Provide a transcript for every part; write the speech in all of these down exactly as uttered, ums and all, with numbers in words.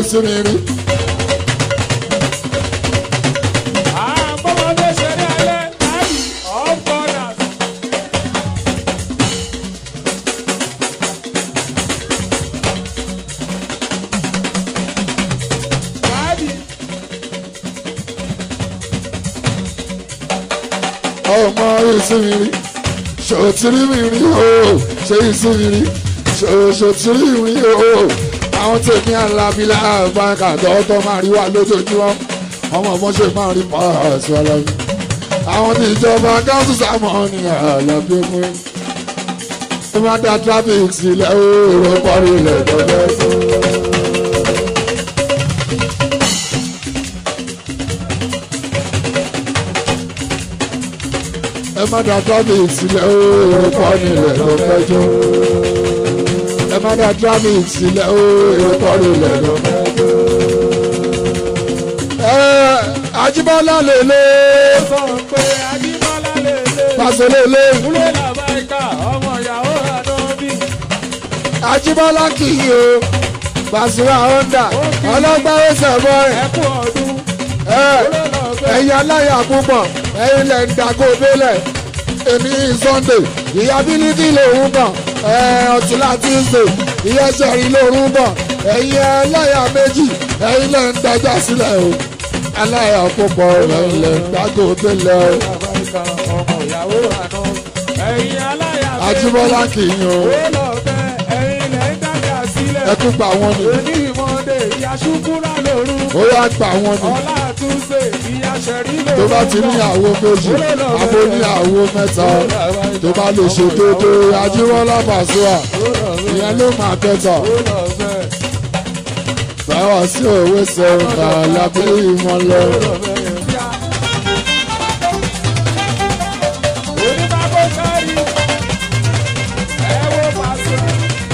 sí mi rí. àbọ̀mọdé ṣeré alẹ́ láàyè ọ̀pọ̀nà. ọmọ ìsinmi rí ṣòtìrí mi rí o ṣe ìsinmi rí ṣòtìrí mi rí o àwọn tèmi alábílà báńkà tọ́tọ́ máa rí wa lójoojúmọ́ ọmọ ọmọ ṣe máa rí pàṣẹ alábí àwọn tí ìjọba gáàsù sámọ́ ní alábí fún ẹ má dá traffic sílẹ̀ o rọ parí ilẹ̀ tọ́lẹ̀ tó. ẹ má dá traffic sílẹ̀ o ìrọ̀pọ̀ nílẹ̀ ló fẹ́jọ́. ẹ má dá traffic sílẹ̀ o ìrọ̀pọ̀ nílẹ̀ ló fẹ́jọ́. ẹ Ajíbọ́lá lèlè. sọ pé Ajíbọ́lá lèlè. pàṣẹ lèlè. kúlẹ̀ làbáyíká ọmọ ìyàwó àdánbí. Ajíbọ́lá kì í o Pasuma Honda ọlọ́gbà ẹsẹ̀ bọ́ ẹ̀. ẹ kú ọdún. ẹ̀yin aláya púpọ̀ ẹ̀yin lẹ̀ ń dàgó délẹ̀ èmi Sunday ìyá bílíkì lòún bọ̀ ọ̀túnlá Tuesday ìyá sẹ́rí lòún bọ̀ ẹ̀yin aláya méjì ẹ̀yin lẹ̀ ń dájà sílẹ̀ o aláya púpọ̀ ẹ̀yin lẹ̀ ń dàgó délẹ̀ o. ọmọ ìyàwó àná ẹ̀yin aláya méjì. Ajíbọ́lá kì í yan o. ó lọ bẹ ẹ̀yin lẹ̀ ń dájà sílẹ̀. ẹ tún gbà wọ́n ni. òní ìmọ̀ọ́dẹ ìyá ṣúkúrà lòrú. ó yá gbà wọ́n ni. ọlá àtúnṣe ìyá ṣẹ̀rí lòrú. tó bá ti ní àwo méjì àbó ní àwo mẹ́ta tó bá lè ṣe déédéé Ajíbọ́lá Pasuma ìyẹn ló máa tẹ̀tọ̀. báwa sí òwe sẹ́wọ̀n kà lábẹ́ ìmọ̀ lọ. oníbàbọ̀ kárí ẹ wo Pasuma.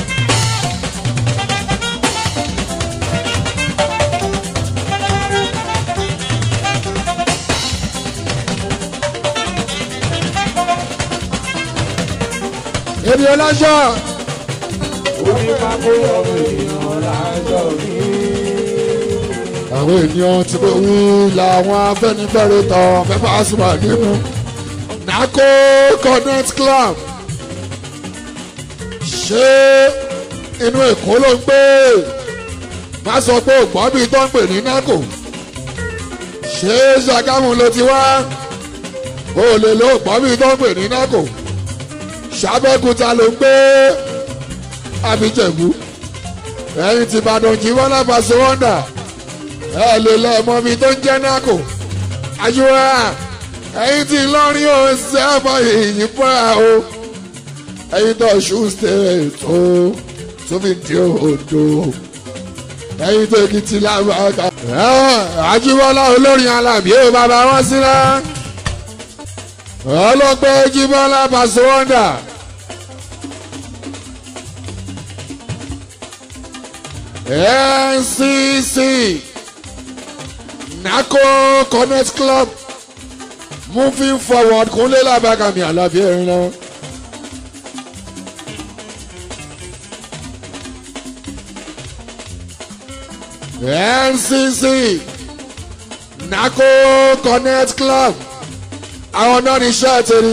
èmi ọlọ́jọ́ oníbàbọ̀ ọmọ ènìyàn lájọ mi. àwọn ènìyàn tí kò wí làwọn Afẹ́nifẹ́re tán fẹ́ Pasuma nínú Nako Connect Club ṣé inú Èkó ló ń gbé má sọ pé ògbọ́n bíi tó ń pè ní Nako ṣé Ṣàgámù ló ti wá o lè lo ògbọ́n bíi tó ń pè ní Nako ṣàbẹ̀kúta ló ń gbé àbíjẹ̀bú ẹ̀yìn tí Ìbàdàn Jíbọ́lá Pasuma Honda ẹ lè lọ ọmọ mi tó ń jẹ́ Nako àyùwá ẹ̀yìn tí Ìlọrin ò ṣe é fọ èyí fúnra o ẹ̀yìn tó ṣù state o tó fi di Oǹdó ẹ̀yìn tó Èkìtì lábàáká Ajíbọ́lá olórin Alábí ó bàbá wọn sílẹ̀ ọlọ́pẹ́ Jíbọ́lá Pasuma Honda. N C C Nako Connect Club moving forward Kúnlé Lábàkàmí Àlàbí ẹ̀rín náà. N C C Nako Connect Club àwọn náà ní ṣáàtì rí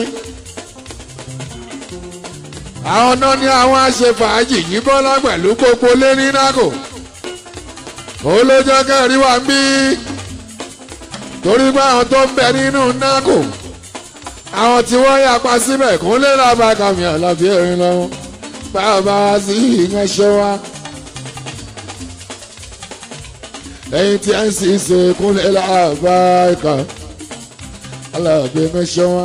àwọn náà ní àwọn aṣèfàájì yìí bọ́lá pẹ̀lú gbogbo lé ní Nako olójó kẹrin wà ń bí torí pé àwọn tó ń bẹ nínú Nako àwọn tí wọ́n yapa síbẹ̀ Kúnlé Lábàkàmí Àlàbí ẹ̀rín lọ́wọ́ bàbá sí ìyẹn ṣe wá ẹ̀yìn tí N C C Kúnlé Lábàkàmí Àlàbí ẹ̀rín ṣe wá.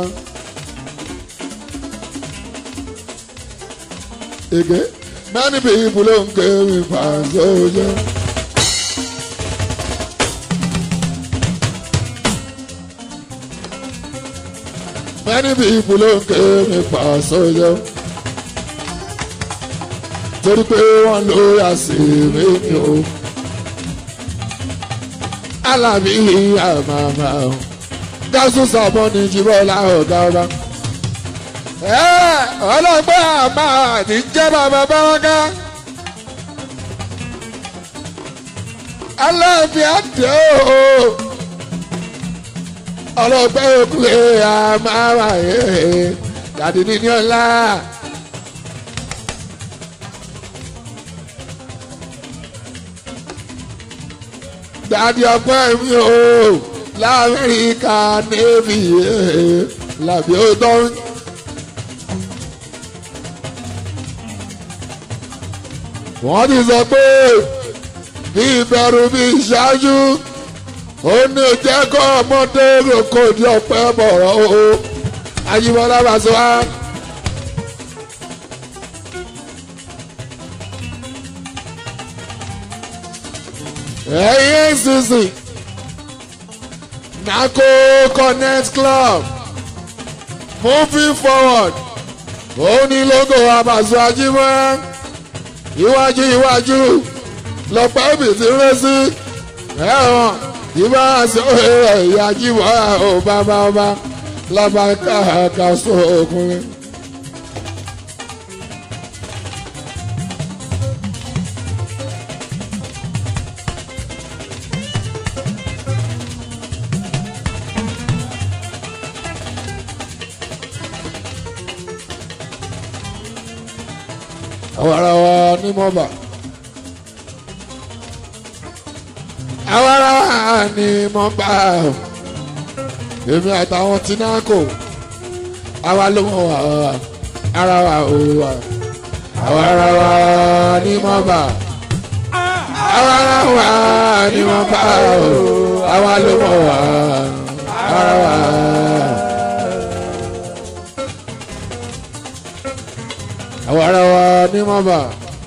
Again, many people don't care if I so yeah. Many people don't care if I so yeah. Torí pé wọ́n ló yà sí mi o. Àlàbí àmàmà o. Gáàsù Sàbọ̀n ní Jíbọ́lá ọ̀gá ọba. Ọlọ́gbẹ́ àmà ní jẹ́ bàbá báràká. aláàfin àdé o ọlọ́gbẹ́ òkúlẹ̀ àmàwà ẹ̀ dàdí ní ọ̀la. dàdí ọpẹ́ mi o lamẹ́ríkà navy làbí ó tán. wọ́n ti sọ pé bí ìbẹ̀rù bí ìṣáájú ó ní jẹ́ kọ́ ọmọdé roko di ọ̀pẹ bọ̀rọ̀ o Ajíbọ́lá Pasuma. ẹ̀yìn sísìn Nako Connect Club moving forward ó ní lógo Pasuma Ajíbọ́lá iwájú iwájú lọ́pẹ́ òbí ti rẹ́ sí ẹ̀wọ̀n ìbá àṣọ ẹ̀yà Ajíbọ́lá ò bàbá ọba lọ́ba káàkà sọ ọkùnrin. àwọn ará wa ní mọ́bà àwọn ará wa ní mọ́bà èmi àtàwọn tí náà kò àwa ló mọ̀ wá ara wa ò wá àwọn ará wa ní mọ́bà àwọn ará wa ní mọ́bà àwa ló mọ̀ wá ara wa. àwọn ará wa ní mọ́bà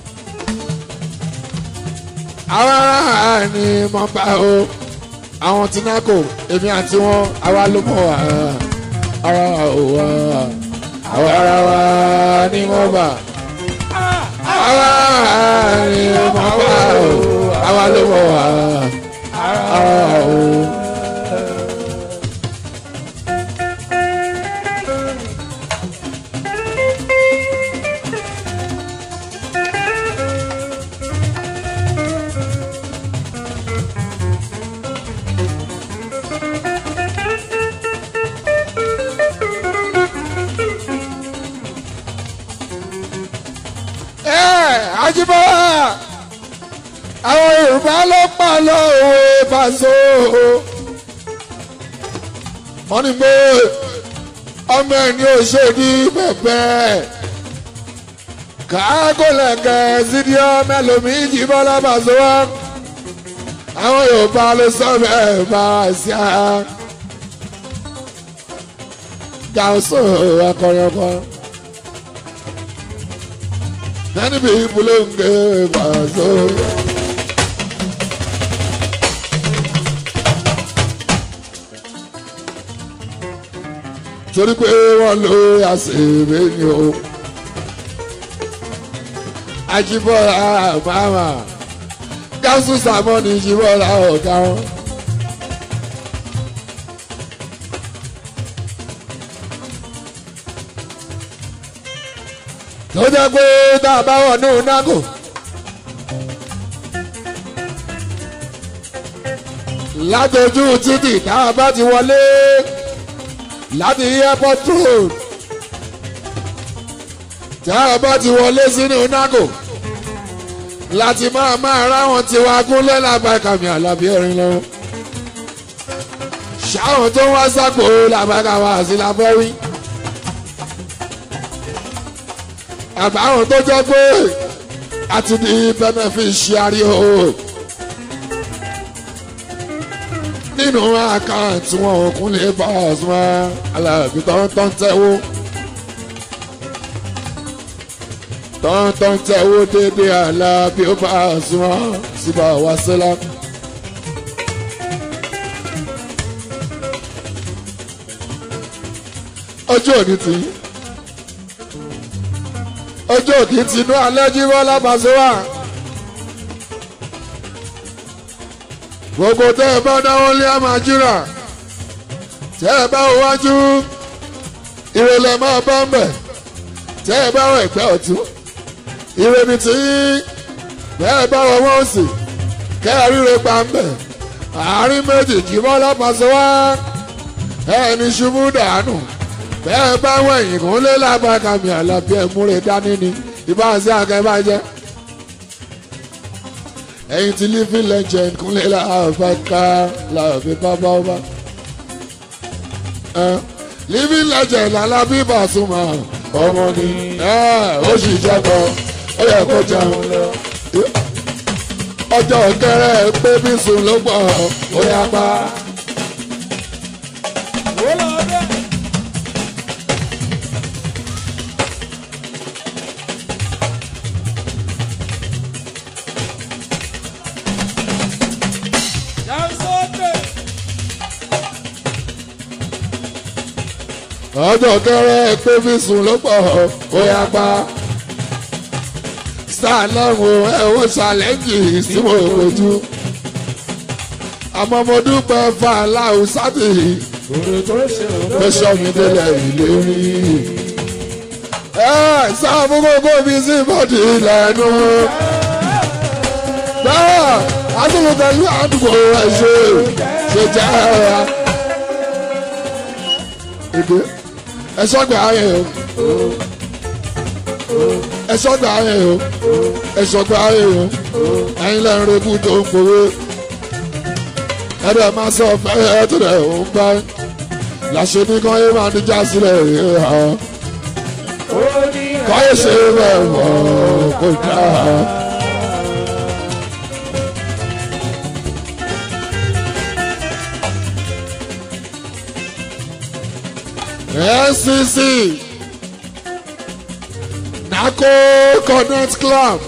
àwọn ará ní mọ́bà o àwọn tí náà kò èmi àti wọn àwa ló mọ̀ wá ara wa ò wá àwọn ará wa ní mọ́bà àwọn ará ní mọ́bà o àwa ló mọ̀ wá ara wa ò. Ajíbọ́lá àwọn Yorùbá ló pa lọ́wọ́ Paso wọ́n ní pé ọmọ ẹni òṣèlú bẹ̀bẹ̀ káàkólẹ̀kẹ̀ sídìọ́ mẹ́lòmí Ajíbọ́lá Paso wá àwọn Yorùbá ló sọ bẹ́ẹ̀ bá sí a Gàúsù akọrin ọkọ. Many people don't get Paso. Torí pé wọ́n lo àṣìbí ni o. Ajíbọ́lá màmá Gàúsù Sàmọ́ ní Ajíbọ́lá ọ̀gá wọn. tó jẹ́ pé tá a bá wọ̀ ní Nako látọjú títì tá a bá ti wọlé láti airport road tá a bá ti wọlé sínú Nako láti máa máa ráwọn tiwa gúnlẹ̀ lábàkàmì Àlàbí ẹ̀rín lọ ṣáwọn tó wá sápò làbàkàwà sí láfẹ́rí. àbáwọn tó jẹ́ pé àti di beneficiary o nínú àkáǹtì wọn òkun lè bá Pasuma Àlàbí tọ́ntọ́n tẹ́wó tọ́ntọ́n tẹ́wó dédé Àlàbí ó bá Pasuma síbà wá sílá. ọjọ́ òní tí ọjọ́ òkè tinú alẹ́ Ajíbọ́lá Pasuma gbogbo tẹ́ ẹ bá dáwọ́ lé àmàjúrà tẹ́ ẹ bá wájú ìrẹ̀lẹ̀ máa bá ń bẹ̀ tẹ́ ẹ bá wọ ẹ̀gbẹ́ ọ̀tún ìrẹ̀mí tí bẹ́ẹ̀ bá wọ wọ́n sì kẹ́rìíre pa ń bẹ̀ àárín méjì jí bọ́lá pàṣẹ wá ẹni ṣubú dànù bẹ́ẹ̀ bá wẹ̀yìn kún lé lábàkàmì àlàbí ẹ̀múre dání ni ìbáṣẹ́ akẹ́bàjẹ́ ẹ̀yìn tí living legend kúnlẹ̀ láàbàkà láàbí bábá ọba living legend alábí Pasuma ọmọ ni ó sì jẹ́kọ̀ ó yẹ kó jẹun lọ ọjọ́ kẹrẹ pé bí sùn ló pọ̀ ó yá pa. ọjọ́ kẹrẹ pé bí sùn ló pọ̀ ó yá pa. sáà lọ́rùn ẹ̀wọ̀n ṣàlẹ́jì sí mo rojú. àmọ́ mo dúpẹ́ fún aláwọ̀ sátì fẹsọ̀ mi délẹ̀ ìlérí. ẹ sáà fún kókó mi sí bọ́dì lẹ́nu. bẹ́ẹ̀ àtúntò pẹ̀lú àdúgbò ẹ̀ ṣe ṣe jẹ́ ẹ̀ èdè ẹ sọ́gbà ayé o ẹ sọ́gbà ayé o ẹ sọ́gbà ayé o ẹ̀yin lẹ́nu rẹ́bù tó ń gbowó ẹ̀rọ máa sọ fẹ́ ẹ tó rẹ̀ ń bá làṣẹ ní kán yé máa níjà sílẹ̀ rẹ̀ hàn kọ́ yé ṣe bẹ́ẹ̀ wọ̀ kó dáa. N C C Naco Connect Club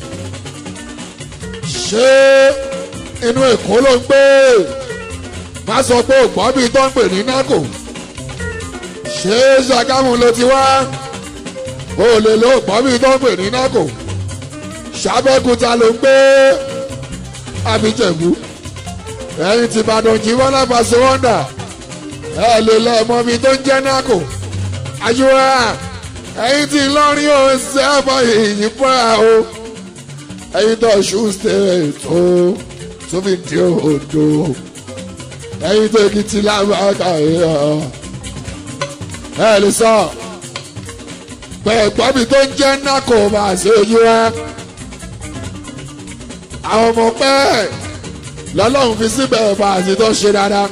ṣé inú Èkó ló ń gbé má sọ pé ògbọ́n bíi tó ń pè ní Naco ṣé Ṣàgámù ló ti wá o lè lo ògbọ́n bíi tó ń pè ní Naco ṣàbẹ́kúta ló ń gbé Abíjẹ̀bú ẹ̀yìn tí Ìbàdàn jí wọ́n lápá sí wọ́ndà ẹ lè lọ ọmọ mi tó ń jẹ́ Naco àjùwà ẹ̀yin tí Ìlọrin ò ṣe àbọ̀ yìí fúnra o ẹ̀yin tó Ọ̀ṣun state tó tó fi di Oǹdó ẹ̀yin tó Èkìtì lábàkà yìí ẹ lè sọ pé ẹ̀gbọ́n mi tó ń jẹ́ Naco máa ṣe ojú wa àwọn ọmọ pẹ́ lọ́lọ́run fi síbẹ̀ bá a ti tó ṣe dáadáa.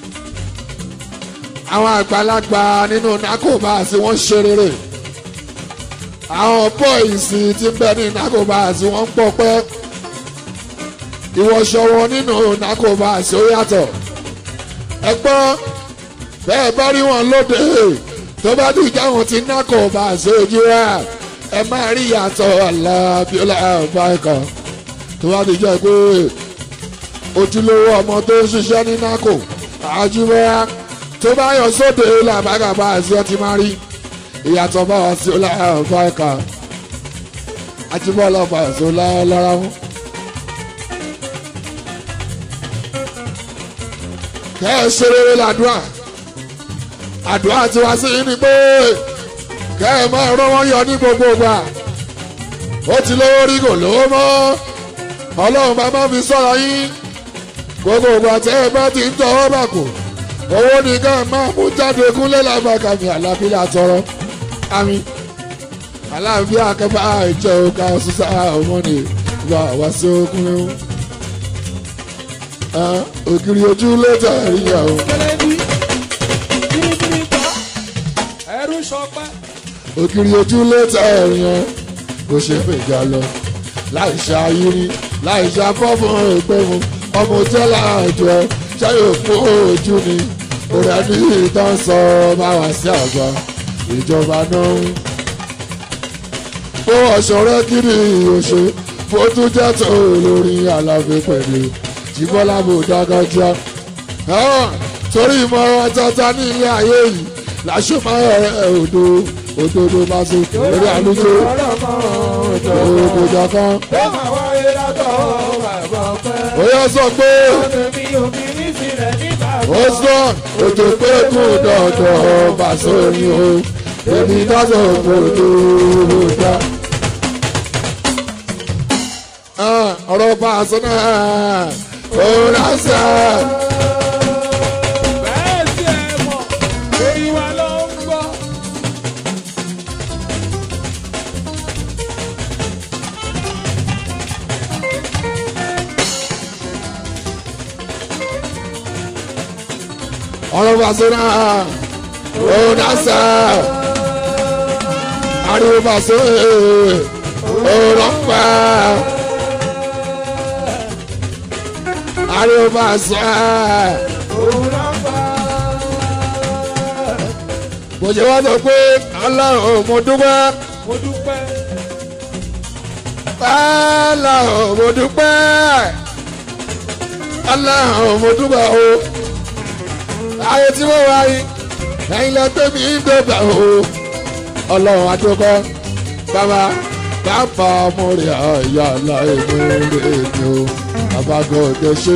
Àwọn àgbàlagbà nínú Naco Bass wọ́n ṣe rere àwọn bọ́ìsì tí ń bẹ ní Naco Bass wọ́n ń pọ̀ pẹ́ ìwọ̀ṣọ wọn nínú Naco Bass ó yàtọ̀ ẹ gbọ́ bẹ́ẹ̀ bá rí wọn lóde tó bá dùn jáwọn ti Naco Bass ojú rà ẹ máa rí ìyàtọ̀ alábíọ́lá báyìí tó bá ti jẹ́ pé ojúlówó ọmọ tó ń ṣiṣẹ́ ní Naco àjùmọ̀ra tó bá yọ sóde làbàgàbà àti ọtí máa rí ìyàtọ̀ bá wà sí ọlọ́ọ̀fà ẹ̀ka àtibọ́lá bá sí ọlọ́ọ̀lára wọn. kẹ́ ẹ ṣe rere làdúrà àdúrà tí wá sí ní pé kẹ́ ẹ máa rán wọn yọ ní gbogbo ìgbà ó ti lówó rí kò lówó mọ́ ọlọ́run bá má fi sọ̀rọ̀ yín gbogbo ìgbà tẹ́ ẹ bá ti ń tọwọ́ bà kò owó nìkan máa mú jáde kúnlẹ̀ lábàkàmì àlàbílà tọrọ àmì aláàbí akẹ́fà ìjẹ́ òkà ṣùṣà ọmọnì ìgbà wá sí okùnrin ògiri ojú lẹ́tà ìyá o. ògiri ojú lẹ́tà ìyá kò ṣe fèjà lọ láì ṣe ayírí láì ṣe afọ́fún ìpẹ́mu ọmọ tẹ́lá àjọ ṣáyò fún ojú ni òrà ní ìtàn sọ máa wá sí àgbà ìjọba náà ó ọ̀ṣọ́rẹ́ kiri òṣè fótú jẹ́ tó lórí àlàfé pẹ̀lú jíbọ́lá bò dágájá torí ìmọ̀ràn tata ní ilé ayé yìí làṣọ máa rẹ̀ òdo òdodo bá so lórí àlùjọ òkòjà kan. ó yẹ sọ pé ó sọ òjò pé kò dọ̀dọ̀ bá sórí o èmi dájọ́ òkòdó dá. ọ̀rọ̀ Paso náà ó rásá. bẹ́ẹ̀ sí ẹ mọ̀ èyí wa ló ń gbọ́. ọ̀rọ̀ Paso náà ó rásá. ariwo Paso ó rọ́pà. ariwo Paso mo ṣe wá sọ pé Ọlọ́run mo dúpẹ́. mo dúpẹ́. Ọlọ́run mo dúpẹ́. Ọlọ́run mo dúpẹ́ o. ayé tí mo wá yìí ẹ̀yin lọ gbé mi gbẹ̀gbẹ̀ o. Ọlọ́run a dúpẹ́. bàbá bàbá mo rí àyà láì mú rí mi o. bàbá gòkè ṣe.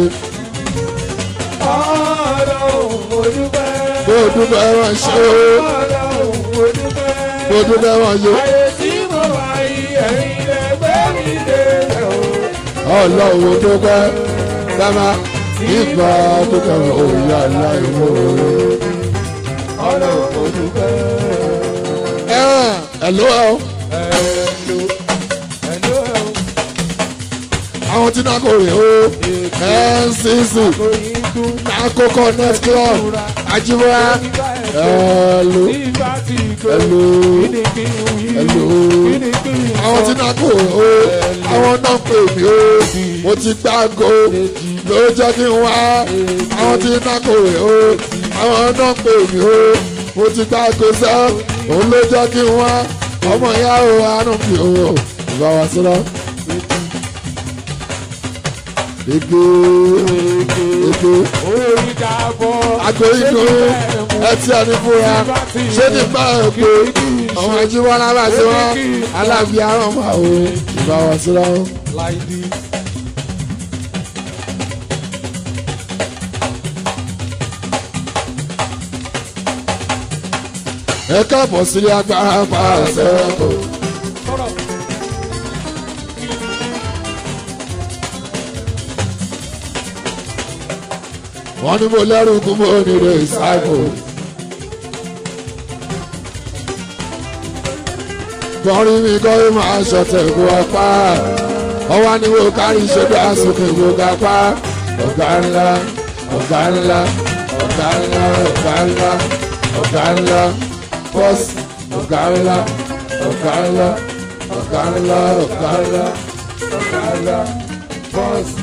Ọlọ́run mo dúpẹ́. mo dúpẹ́ wọn ṣe o. Ọlọ́run mo dúpẹ́. mo dúpẹ́ wọn ṣe. ayé tí mo wà yìí ẹ̀yin lẹ gbé mi débẹ̀ o. Ọlọ́run mo dúpẹ́. bàbá ìgbà dúpẹ́ òyà láì mú rí. Ọlọ́run mo dúpẹ́. ẹ ẹ ló ẹ o. Hello, hello, àwọn tí náà kò rè o. N C C Nako Connect Club Ajibora. Hello. Hello. Hello. àwọn tí náà kò rè o. àwọn náà pè mí o. mo ti gbàgò ló jẹ́ kí n wá. àwọn tí náà kò rè o. àwọn náà pè mí o. mo ti gbàgò sẹ́ òun ló jẹ́ kí n wá. ọmọ ìyá o àánú mi o. ìbá wa sílọ. Ege ege agbo inú ẹtí ẹni fúnra ṣé nípa èkó ọmọ ìjíwọ́n lábàá sí wọn alábí aràn máa o ìbá wa sílọ. ẹ káàbọ̀ sílé agbára pàṣẹ kò. wọ́n ní mo lẹ́rù kú mo nílò ìsáìkò. bọ́rí mi kọ́ ẹ máa ṣọ̀tẹ̀ kó apá. ọwọ́ ni mo kárí ìṣẹ́jú àsùnkè kó kápá. ọ̀gá ńlá ọ̀gá ńlá ọ̀gá ńlá ọ̀gá ńlá ọ̀gá ńlá bọ́sì ọ̀gá ńlá ọ̀gá ńlá ọ̀gá ńlá ọ̀gá ńlá ọ̀gá ńlá bọ́sì.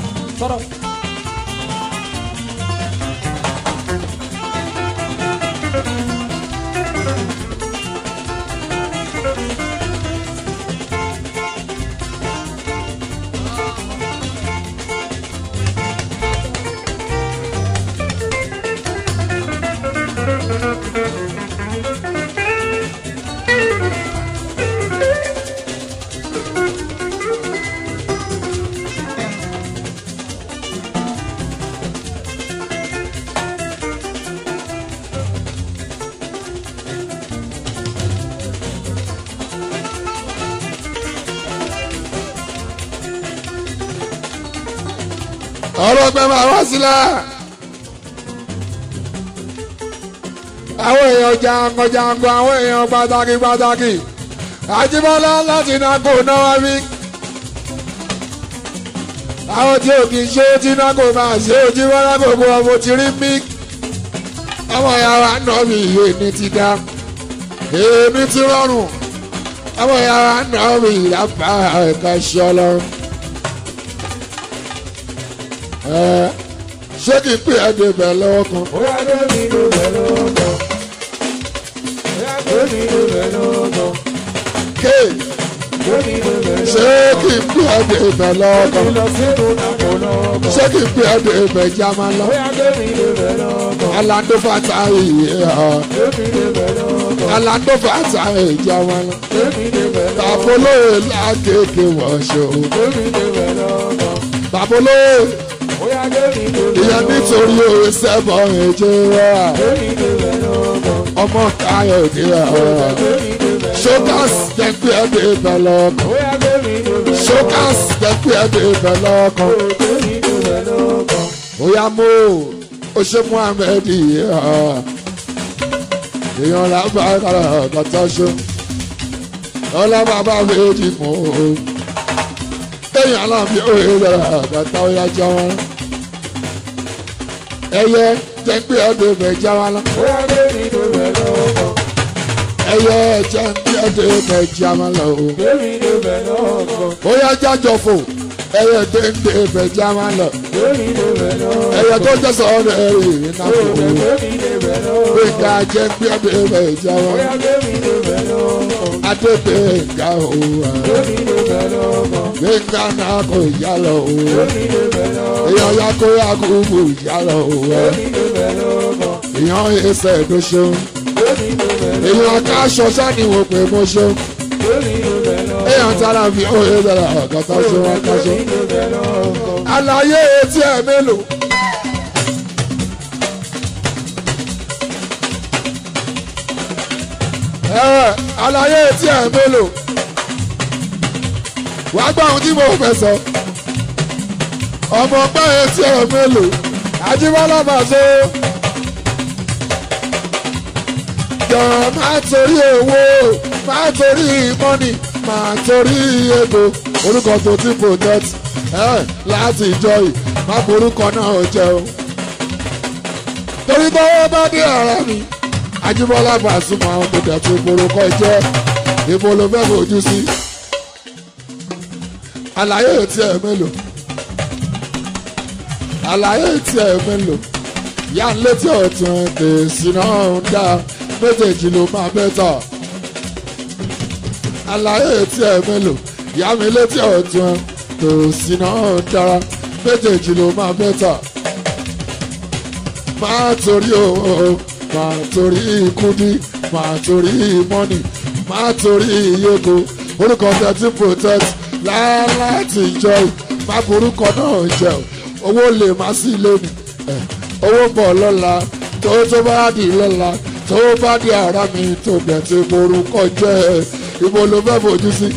ọ̀rọ̀ pẹ́ máa wá sílẹ̀. àwọn èèyàn jangan-jangan àwọn èèyàn pàtàkì pàtàkì Àjíbọ́lá láti Nako náà wí. àwọn tí ò kì í ṣe tí Nako máa ṣe Àjíbọ́lá gbogbo ọmọ ti rí mí. àwọn ìyàwó náà mi ìwé ní ti dá èmi ti rọrùn. àwọn ìyàwó náà mi ìlàpá ẹ̀ka ṣọlọ. ṣé kí n pè é débẹ̀ lọ́wọ́ kan. ó yá dé mi ló bẹ̀ lọ́wọ́ kan. ó yá dé mi ló bẹ̀ lọ́wọ́ kan. ké dé mi ló bẹ̀ lọ́wọ́ kan. ṣé kí n pè é débẹ̀ lọ́wọ́ kan. mi lọ sínú Nako lọ́wọ́ kan. ṣé kí n pè é débẹ̀ jámá lọ. ó yá dé mi ló bẹ̀ lọ́wọ́ kan. alando fata iye ọ. dé mi ló bẹ̀ lọ́wọ́ kan. alando fata ìjámá lọ. dé mi ló bẹ̀ lọ́wọ́ kan. babolóye lákéèké wọ́n ṣe o. dé mi ló bẹ̀ lọ́wọ́ kan. babolóye ó yá dé mi ló ìyẹn nítorí òwe sẹ́bọ̀ èjì wá ọmọ káyọ̀dé ṣókàs jẹ́pẹ́ ẹ̀dẹ̀ ibẹ̀ lọ́kàn ṣókàs jẹ́pẹ́ ẹ̀dẹ̀ ibẹ̀ lọ́kàn bóyá mo ó ṣe Muhammed èèyàn lábàárà kàtà ṣe ọlọ́bàbà méjì mọ́ èèyàn náà fi òye rẹ̀ kàtà ọ̀yà já wọn ẹyẹ jẹ́pẹ́ ẹ̀dẹ̀ ibẹ̀ já wọn lọ. ẹyẹ jẹ́pẹ́ ẹ̀dẹ̀ ibẹ̀ já wọn lọ. bóyá jájọ fò ẹyẹ déńdé ibẹ̀ já wọn lọ. ẹyẹ tó jẹ́ sọ̀rọ̀ ẹ̀rì iná fò. gbẹ̀ngà jẹ́pẹ́ ẹ̀dẹ̀ ibẹ̀ já wọn. adébẹ̀ nga o. gbẹ̀ngà náà kò yá lọ o. èèyàn ya kó yá kó bù yá lọ o. èèyàn ẹsẹ̀ tó ṣeun. èèyàn akáṣọ sani wò pé mo ṣeun. èèyàn tára fi òye dára àgàtà ṣeun akáṣọ. àlàyé etí ẹ̀ mélòó. àlàyé etí ẹ̀ mélòó. wàá gbọ́ ohun tí mo fẹ́ sọ. ọmọ ọgbà etí ẹ̀ mélòó. Àjíbọ́lá máa ṣe. jọ máa torí owó máa torí mọ́nì máa torí ego orúkọ tó ti protect ẹ láti ìjọ yìí má borúkọ náà jẹ o. torí tọ́wọ́ bá dé ara mi Àjíbọ́lá Pasuma àwọn tó dẹ̀ tó borúkọ jẹ́ ibo ló fẹ́ fojú sí. àlàyé etí ẹ̀ mélòó. àlàyé etí ẹ̀ mélòó. yá ń létí ọ̀tún tèsí náà ń dá méjèèjì ló máa bẹ́tà. àlàyé etí ẹ̀ mélòó. yá mi létí ọ̀tún tòsí náà ń dára méjèèjì ló máa bẹ́tà. máa torí owó máa torí kúdí máa torí mọ́nì máa torí yego orúkọ thirty protect láti jọ má borúkọ náà jẹ owó lè má sí lónìí owó bọ̀ lọ́la tó tó bá di lọ́la tó bá di ara mi tó bẹ̀ tí borúkọ jẹ́ ibo ló fẹ́ fojú sí.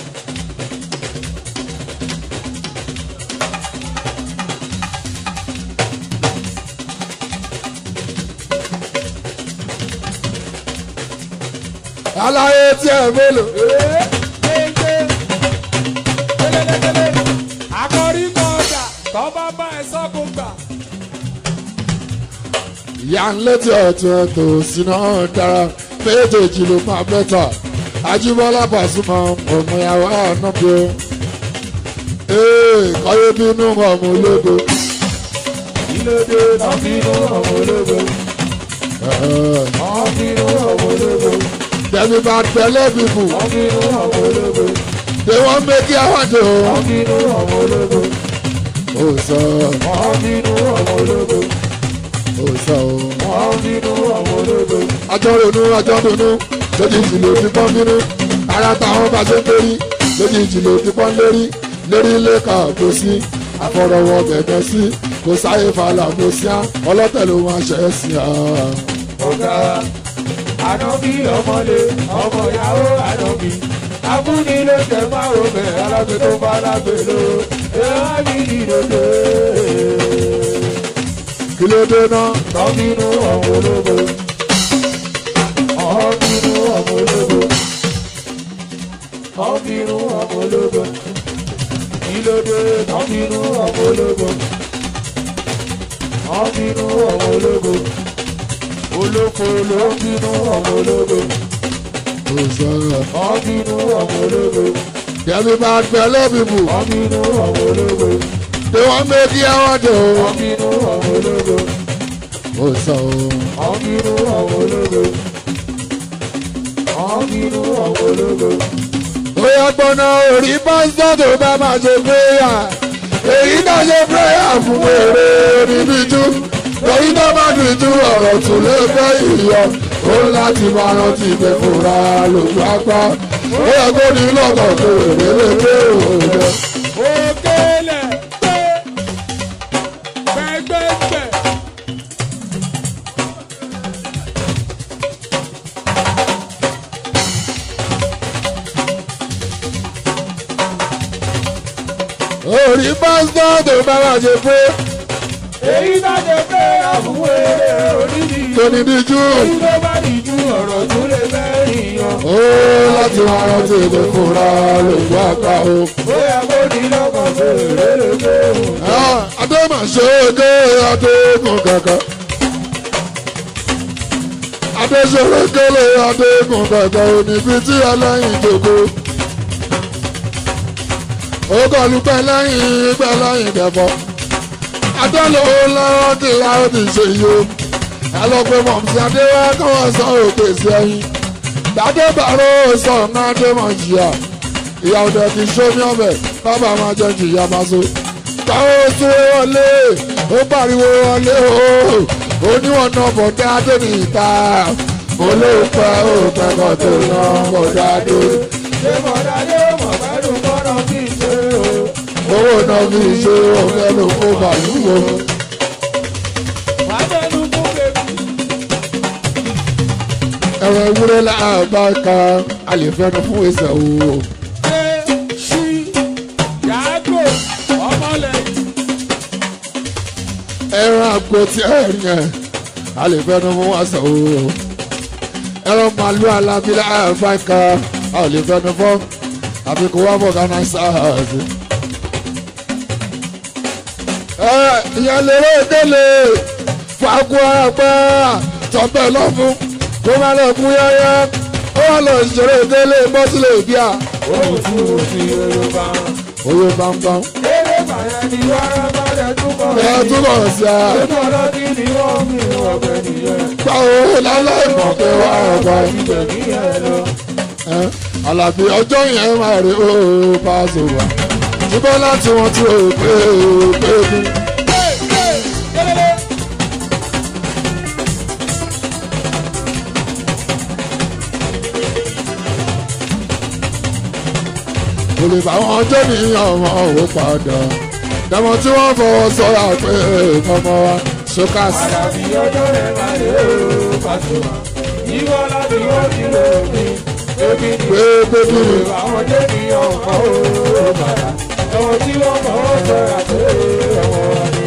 àlàyé tí ẹ mélòó. àkọ́rí kọjá tó bá bá ẹ sọ́kò gbà. ìyá ń létí ọ̀tún ẹ̀tọ́ síná dára méjèèjì ló máa bẹ́tà. Àjíbọ́lá Pasuma ọmọ ìyàwó àná bí ó. ee kọ́yé bínú ọmọ ológo. ìlódé náà bínú ọmọ ológo. wọ́n bínú ọmọ ológo. Dẹ̀mí bá tẹ̀lé bíbù. wọ́n bínú ọmọ ológo. They wọ́n méjì àwọn jò. wọ́n bínú ọmọ ológo. Ó sọ. wọ́n bínú ọmọ ológo. Ó sọ o. wọ́n bínú ọmọ ológo. Àjọ ronú àjọ ronú lójijì ló ti pọ́n bínú. Ara táwọn bá ṣe ń lérí lójijì ló ti pọ́n lérí. Lérí lẹ́ka kò sí àfọ̀rọ̀wọ̀ bẹ̀bẹ̀ sí. Kò sáyé falà kò sí á ọlọ́tẹ̀ ló máa ṣe é sí á. ọ̀gá ànábì ọmọlé ọmọ ìyàwó ànábì abúlé ló tẹ márùn bẹ́ẹ̀ alágbè tó bá lágbè ló ẹ̀rọ mi dìde. Kí ló dé náà? tọ́bínú ọmọ ológo ọ̀bínú ọmọ ológo ọ̀bínú ọmọ ológo kí ló dé tọ́bínú ọmọ ológo ọ̀bínú ọmọ ológo olóko ló ń bínú ọmọ ológo. Ó sọ. ọ̀bínú ọmọ ológo. Dẹ̀mí bá tẹ̀lé bíbù. ọ̀bínú ọmọ ológo. They wọ́n méjì àwọn jò. ọ̀bínú ọmọ ológo. Ó sọ o. ọ̀bínú ọmọ ológo. ọ̀bínú ọmọ ológo. Bóyá gbọ́nà orí pásítọ̀ tó bá máa ṣe péyà. Èyí náà ṣe péyà fún èrè oníbíjú. Lórí náà má dùn ju ọ̀rọ̀ tó lé fẹ́ ìyọ. Ó láti máa rántí ìgbẹ́ fúnra lójú apá. Ó yẹ kó ní lọ́kàn tó èrè lè pé òun. òkèlè pé ẹgbẹ́gbẹ́. orí pásítọ̀ tó bá wà ṣe pé. èyí bá ṣe pé àbúwé onídìí. tó ní díjú. èyí ló bá díjú ọ̀rọ̀ tó lè mẹ́rin yan. ó láti máa rántí ìlú fúnra lògbó àgbà o. bóyá kó ní lọ́kàn fèrè lókè òun. adémàṣe oge adégun kankan. adéṣeré kélé adégun kankan oníbi tí ẹlẹ́yìn jòkó. ó kọlu pẹ́ lẹ́yìn pẹ́ lẹ́yìn dẹ̀fọ́. adọ́lọ́ lọ́wọ́ tí láwọn ti ṣe yìí o. ẹ lọ pé mọ̀mùsí adéwá káwọn sọ òkè sí ẹyin. dàdé bàró sọ náà dé mọ̀ jìyà. ìyá ọ̀dẹ ti ṣómi ọbẹ̀ bàbá máa jẹ́ jìyà máa so. táwọn tún wọlé ó pariwo wọlé o. oníwọ̀n náà bọ̀dé adé ní ìta. mo ló pẹ́ ó pẹ́ kọ́ tó náà bọ̀dé adé. ṣé bọ̀dá yé mọ̀ pẹ́lú kọ́nà kí n ṣe o. owó náà fi ṣe ọ̀fẹ́ ló kó bàálù wo. wàá bẹ́nu fún bèbí. ẹ̀rọ ewúrẹ́ láàbá ka a lè fẹ́nu fún ẹsẹ̀ o. ṣé ṣí yàgò ọmọlẹ́yìn. ẹ̀rọ àgbo tí ẹ̀ rí yẹn a lè fẹ́nu fún ẹsẹ̀ o. ẹ̀rọ màálù alábí láàbá ka a lè fẹ́nu fún àfi kó wá bọ̀ gánà sáàsì. ìyàlérè délé fàákù àgbà tọ́pẹ́ lọ́fún kó má lọ kú yáyá ó wà lọ ìṣeré délé bọ́sílẹ̀ bíà. ohun tí o fi yorùbá. oyè bámbám. eré bàyẹ̀ ni wàrà bàdẹ̀ túbọ̀. ẹ túbọ̀ sí a. ojú ọlọ́dí ni wọ́n fi ọ̀gbẹ́ nìyẹn. gbà ó lálẹ́ ìmọ̀ pé wà ọ̀gbà. ibẹ̀ nìyẹn lọ. Àlàbí ọjọ́ yẹn máa rí ó Paso wá ṣùgbọ́n láti wọn tí ó pé pé bí. kò lè bá wọn jẹ́ níyàn wọn ò padà dẹ́mọ̀ tí wọ́n fọwọ́ sọ́ra pé ọmọ wa ṣókàsì. Àlàbí ọjọ́ yẹn máa rí ó Paso wá ìwọ láti wọ́n ti lè rí. Ebi ni pé bí ni. àwọn jẹ́niyàn kan ó padà ẹ̀wọ̀n tí wọ́n fọwọ́ sọ̀rọ̀ pé ẹ̀wọ̀n wà ní.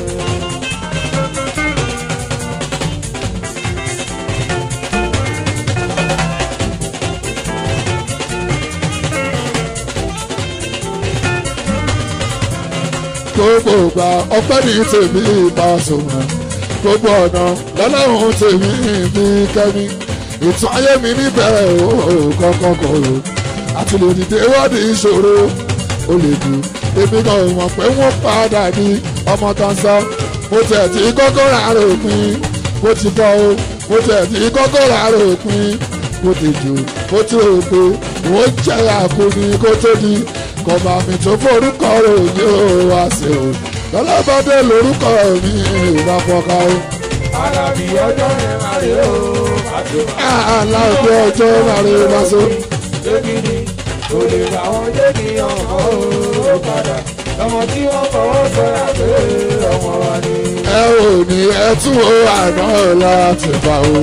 gbogbo ìgbà ọpẹ́ ní tèmi Paso mọ́ gbogbo ọ̀nà lọ́lọ́run tèmi bí kẹ́mi ìtàn ayé mi níbẹ̀rẹ̀ ooo kankan kòrò àti lè dìde wọ́ọ̀dì ìṣòro ó lè dùn èmi náà mọ̀ pé wọ́n padà ní ọmọ tán sọ mo tẹ̀ tí kọ́kọ́ rárá òpin mo ti bọ́ o mo tẹ̀ tí kọ́kọ́ rárá òpin mo ti jù mo ti rò pé wọ́n jẹ́ àkóní kó tó di kọ̀ọ̀bà mi tó forúkọ ròyìn ó wá sí o lọ́lọ́bàdé lórúkọ mi ìwà fọ́ká o. Àlàbí ọjọ́ yẹn máa rí ó Paso. aláàbí ọjọ́ máa rí Paso. Ebi ni kò lè bá wọn jẹ́niyàn kan ó padà ọmọ tí wọ́n fọwọ́ sọ̀rọ̀ pé ọmọ wa ni. ẹ ò ní ẹ tún ó àná láti bá o.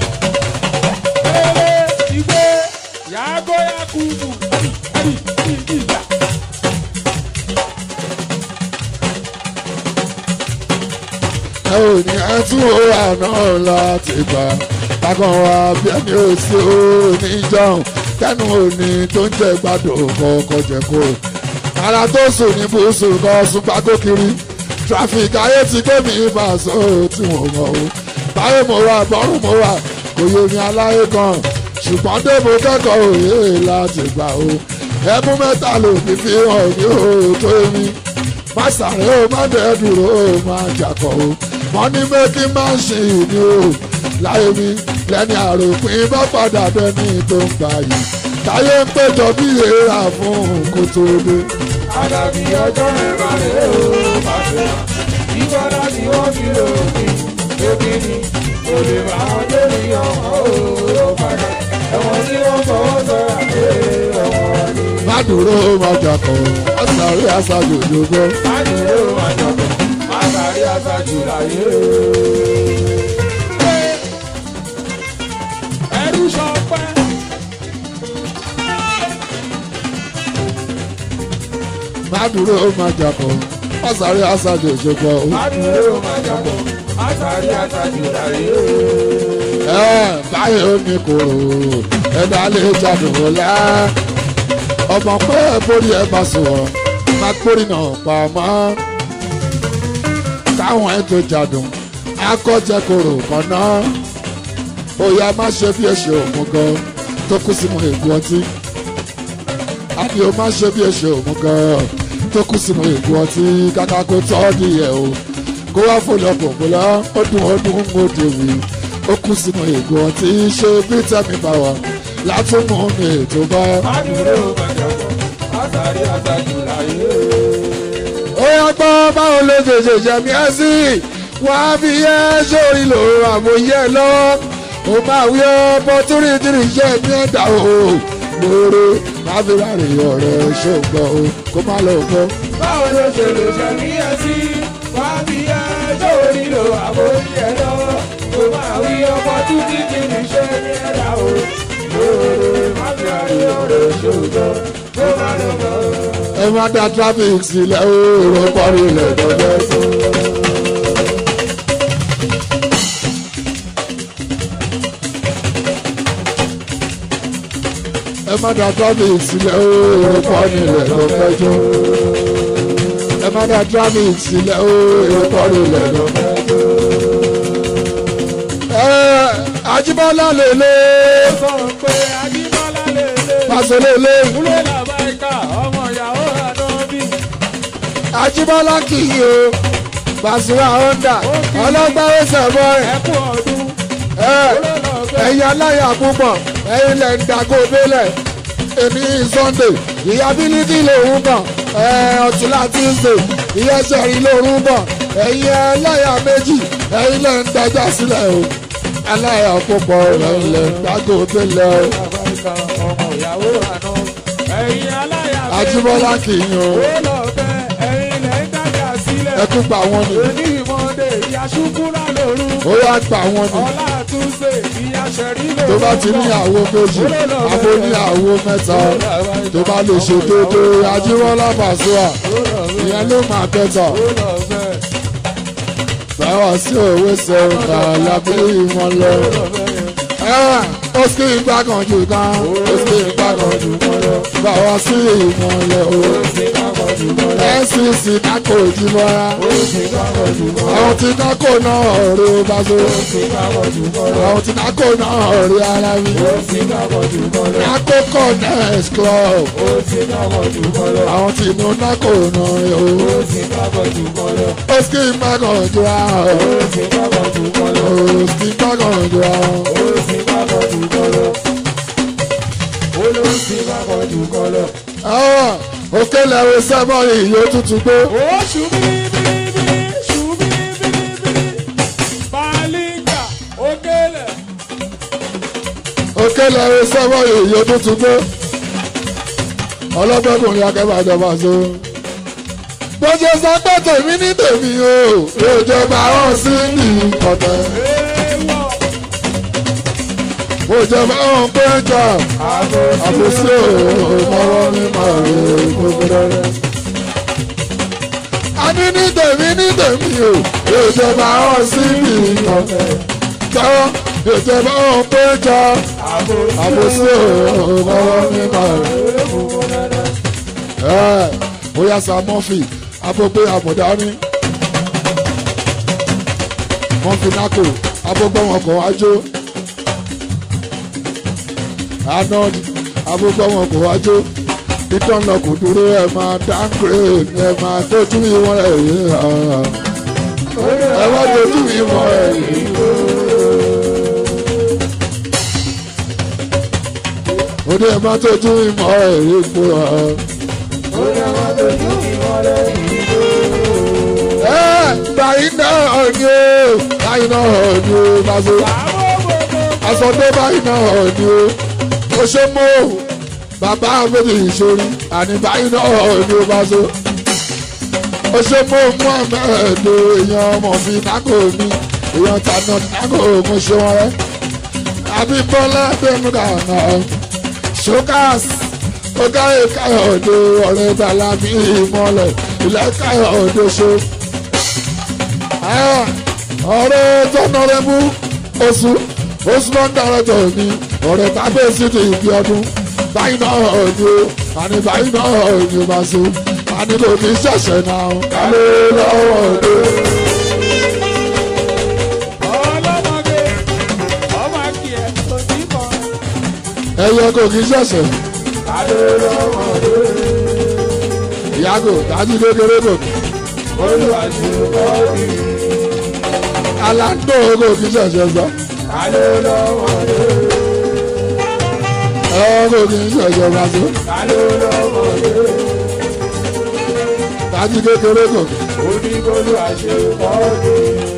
Eré ìgbé yàgò yakubu àbí àbí ìgbà. ẹ ò ní ẹ tún ó àná láti bá takàn wá bí ẹni ò sí ó níjọ́un tẹnu òní tó ń jẹ gbádùn kọ̀ọ̀kan jẹ kó ara tó sùn ní bùsùn kan sùn gbàgbó kiri traffic ayé ti gbé mi Paso tí mo mọ̀ o báyé mo wà bọ́rùn mo wà kò yé mi aláyé kan ṣùgbọ́n débò kẹ́kọ̀ọ́ òye láti gbà o ẹmú mẹ́ta ló fi fi hàn mí o tó mi má sàré o má dẹ́ dúró o má jàkọ̀ o money making machine ni o láyé mi lẹ́ni àròpin bá padà dẹ́ni tó ń gbà yìí táyé ń péjọ bí èèrà fún kó tó dé. Àlàbí ọjọ́ yẹn máa rí ó Paso. Ìwọ láti wọ́n ti lè rí. Ebi ni kò lè bá wọn jẹ́niyàn kan ó padà ẹ̀wọ̀n tí wọ́n fọwọ́ sọ̀rọ̀ pé ọmọ wa ni. má dúró má jàkọ̀ ọ̀sàrí àṣàjò jòjò. Má dúró má jọ̀kọ̀ má sáré àtàrí àtàjù láyé. ẹrú sọpẹ́. má dúró má jàpọ̀ ọ̀sàrí àṣàjò ìṣèpọ̀. má dúró má jàpọ̀ àtàrí àtàjù láyé. ẹ báyìí ó ní kòrò ẹ̀dá lè jàdùn ọ̀la ọmọ pé borí ẹ bá sọ̀rọ̀ má kórì náà pa mọ́ káwọn ẹ tó jàdùn akọ́jẹ́ kòrò kan náà òyà má ṣe bí èṣe òun gan tó kú sínú ègbò ọtí àbí o má ṣe bí èṣe òun gan tó kú sínú ègbò ọtí kàkà kó tọ́ọ̀dì ẹ̀ o kó wá fòlọ́pọ̀ bọ́lá ó dùn ó dùn ó dèwì ó kú sínú ègbò ọtí ṣe bí tẹ́mi bá wà látúmọ̀ ní ètò bá. adúró bàjọ́pọ̀ àtàrí àtàjù láyé. ó yá gbọ́ báwo ló ṣèṣe jẹ̀mí ẹ́ sí wàá fi yẹ́ sórí lò àmọ̀yẹ́ lọ́wọ́ ó máa wí ọ́ bọ́ túrìtìrì iṣẹ́ mi ẹ̀dá o lóore máa fi ráre ọ̀rẹ́ ṣògbọ́n o kó má lọ gbọ́. báwo ló ṣe lè ṣẹ̀mí ẹ sí wàá fi ẹjọ́ onílò àbóyẹ lọ́wọ́ tó máa wí ọkọ̀ tún títí níṣẹ́ ní ẹ̀dá o lóore má fi ráre ọ̀rẹ́ ṣògbọ́n kó má lọ gbọ́. ẹ má dá traffic sílẹ̀ o èrò parí ilẹ̀ dọ́jọ́ sí. ẹ má dá traffic sílẹ̀ o èrò parí ilẹ̀ dọ́jọ́. ẹ má dá traffic sílẹ̀ o èrò parí ilẹ̀ dọ́jọ́. ẹ Ajíbọ́lá lèlè. sọ pé Ajíbọ́lá lèlè. pàṣẹ lèlè. kúlẹ̀ làbáyíká ọmọ ìyàwó àdánbí. Ajíbọ́lá kì í o Pasuma Honda ọlọ́gbà ẹsẹ̀ bọ́ ẹ̀. ẹ kú ọdún. ẹ̀yin aláya púpọ̀ ẹ̀yin lẹ̀ ń dàgó délẹ̀ èmi Sunday ìyá bílíkì lòún bọ̀ ọ̀túnlá Tuesday ìyá sẹ̀rí lòún bọ̀ ẹ̀yin aláya méjì ẹ̀yin lẹ̀ ń dájà sílẹ̀ o aláya púpọ̀ ẹ̀yin lẹ̀ ń dàgó délẹ̀ o. ọmọ ìyàwó àná ẹ̀yin aláya méjì. Ajíbọ́lá kì í yan ó lọ bẹ ẹ̀yin lẹ̀ ń dájà sílẹ̀. ẹ tún gbà wọ́n ni. òní ìmọ̀ọ́dẹ ìyá ṣúkúrà lóru. ó yá gbà wọ́n ni. ọlá àtúnṣe ìyá ṣẹ̀rí lóru. tó bá ti ní àwo méjì àbó ní àwo mẹ́ta tó bá lè ṣe déédéé Ajíbọ́lá Pasuma ìyẹn ló máa tẹ̀tọ̀. báwa sí òwe sẹ́wọ̀n kà lábẹ́ ìwọ̀n lọ. ó sì ń gbàgàn jù kan ó sì ń gbàgàn jù kan lọ. báwa sí ìwọ̀n lọ. ncc nákò Jíbọ́lá àwọn tí nákò náà ọ̀rẹ́ bá so àwọn tí nákò náà ọ̀rẹ́ ara mi nákò connect club àwọn tí inú nákò náà rẹ̀ o ó sì ń gbàgàn jù kan ó sì ń gbàgàn jù kan. òkè lẹ́wọ̀ sẹ́mọ̀ yìí yóò tutù gbé. ó ṣùbìrìbìrìbìrì ṣùbìrìbìrìbìrì pàlíkà òkèlè. òkè lẹ́wọ̀ sẹ́mọ̀ yìí yóò tutù gbé. ọlọ́gbẹ́kùnrin akẹ́bàjọba so. bó ṣe sọ pé tèmi ní tèmi o ìjọba hàn sí ní ọ̀tẹ̀. ìjọba hàn pé jà àbòsí òmọ̀rọ̀ ní màrí gbogbo rẹ̀. a ní ní tèmi ní tèmi o ìjọba hàn sí ní ọ̀tẹ̀. tọ́ ìjọba hàn pé jà àbòsí òmọ̀rọ̀ ní màrí gbogbo rẹ̀. bóyá sa mọ́fì abógbé àmọ̀dání mọ́fì nákò abógbé wọn kò wájú anod abógbé wọn kò wájú ìtàn lọ kò dúró ẹ máa dáńkìrè ẹ máa tójú ìwọ̀n ẹ̀ yìí ẹ wá tójú ìwọ̀n ẹ̀ yìí. ó ní ẹ máa tójú ìwọ̀n ẹ̀ yìí fún wa. báyìí náà ni ó báyìí náà ni ó Paso aṣọ tó báyìí náà ni ó ó ṣe mọ́ bàbá méjì ìṣòrí àní báyìí náà ni ó Paso ó ṣe mú mú àmẹ́ẹ̀dọ̀ èèyàn ọmọ mi nágò mi èèyàn tànà nágò mo ṣe wọn rẹ Abímbọ́lá bẹ́ẹ̀mú kàná ṣókàs ọgá Káyọ̀dé ọ̀rẹ́ bàlá bí ìmọ̀lẹ̀ ilẹ̀ Káyọ̀dé ṣe ọ̀rẹ́ tọ́nọ̀rẹ́mú oṣù oṣù máa ń dárẹ́jọ ní ọ̀rẹ́ tábẹ́sì ti ìgbé ọdún báyìí náà ọ̀dún àní báyìí náà ọ̀dún bá so àní kò ní ṣẹ̀ṣẹ̀ náà kálẹ̀ lọ́wọ́ ọdún. ọlọ́mọge ọmọ akí ẹ̀ tó ti mọ̀. ẹyẹ kò ní ṣẹ̀ṣẹ̀. kálẹ̀ lọ́wọ́ ọdún. ìyàgò dájú kékeré kò kí. olùwàṣùkọ́ mi. aláǹdó kò ní ṣẹ̀ṣẹ̀ sọ. kálẹ̀ lọ́wọ́ ọdún. ẹ kò ní ṣẹ̀ṣẹ̀ bá so. kálẹ̀ lọ́wọ́ ọdún. dájú kékeré kò kí. olùwàṣùkọ́ mi.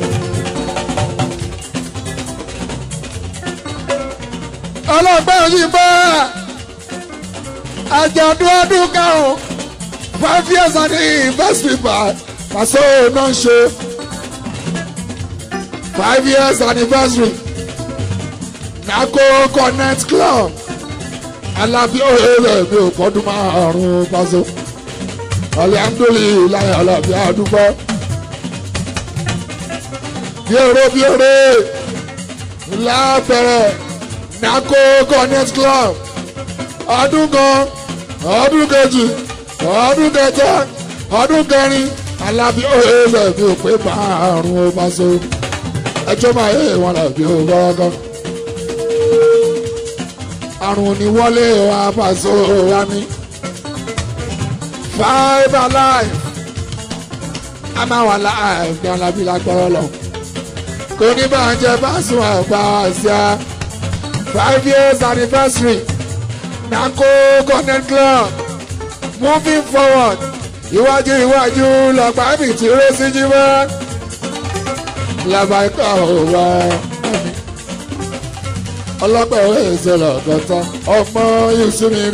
ọlọ́gbọ́n yìí bá àjọ̀dún ọdún karùn-ún five years and the festival pàṣẹ náà ń ṣe five years anniversary Nako Connect Club Alábí òhèrè mi ò pọ́dún márùn-ún pàṣẹ alhamdulilayi Alábí àdúgbò bí eré bí eré lábẹ́rẹ́ Nako Connect Club ọdún kan ọdún kejì ọdún kẹta ọdún kẹrin Alábí òhèrè mi ò pé márùn-ún pàṣẹ ẹjọ́ máa yé wọn làbí ògbọ́gọ́ àrùn ní wọlé wa pàṣẹ wa ní five alive a máa wà láàyè ní Alábí lágbọ́rọ́ lọ kò ní bá ń jẹ bá sùn àgbà àṣà five years anniversary Nako Connect Club moving forward iwájú iwájú lọ́gbà ibi tí ó rẹ́ sí jí wá làbàkà òwà ọlọ́pàá òwe ìṣẹ̀lẹ̀ ọ̀gọ́ta ọmọ yusuf rí.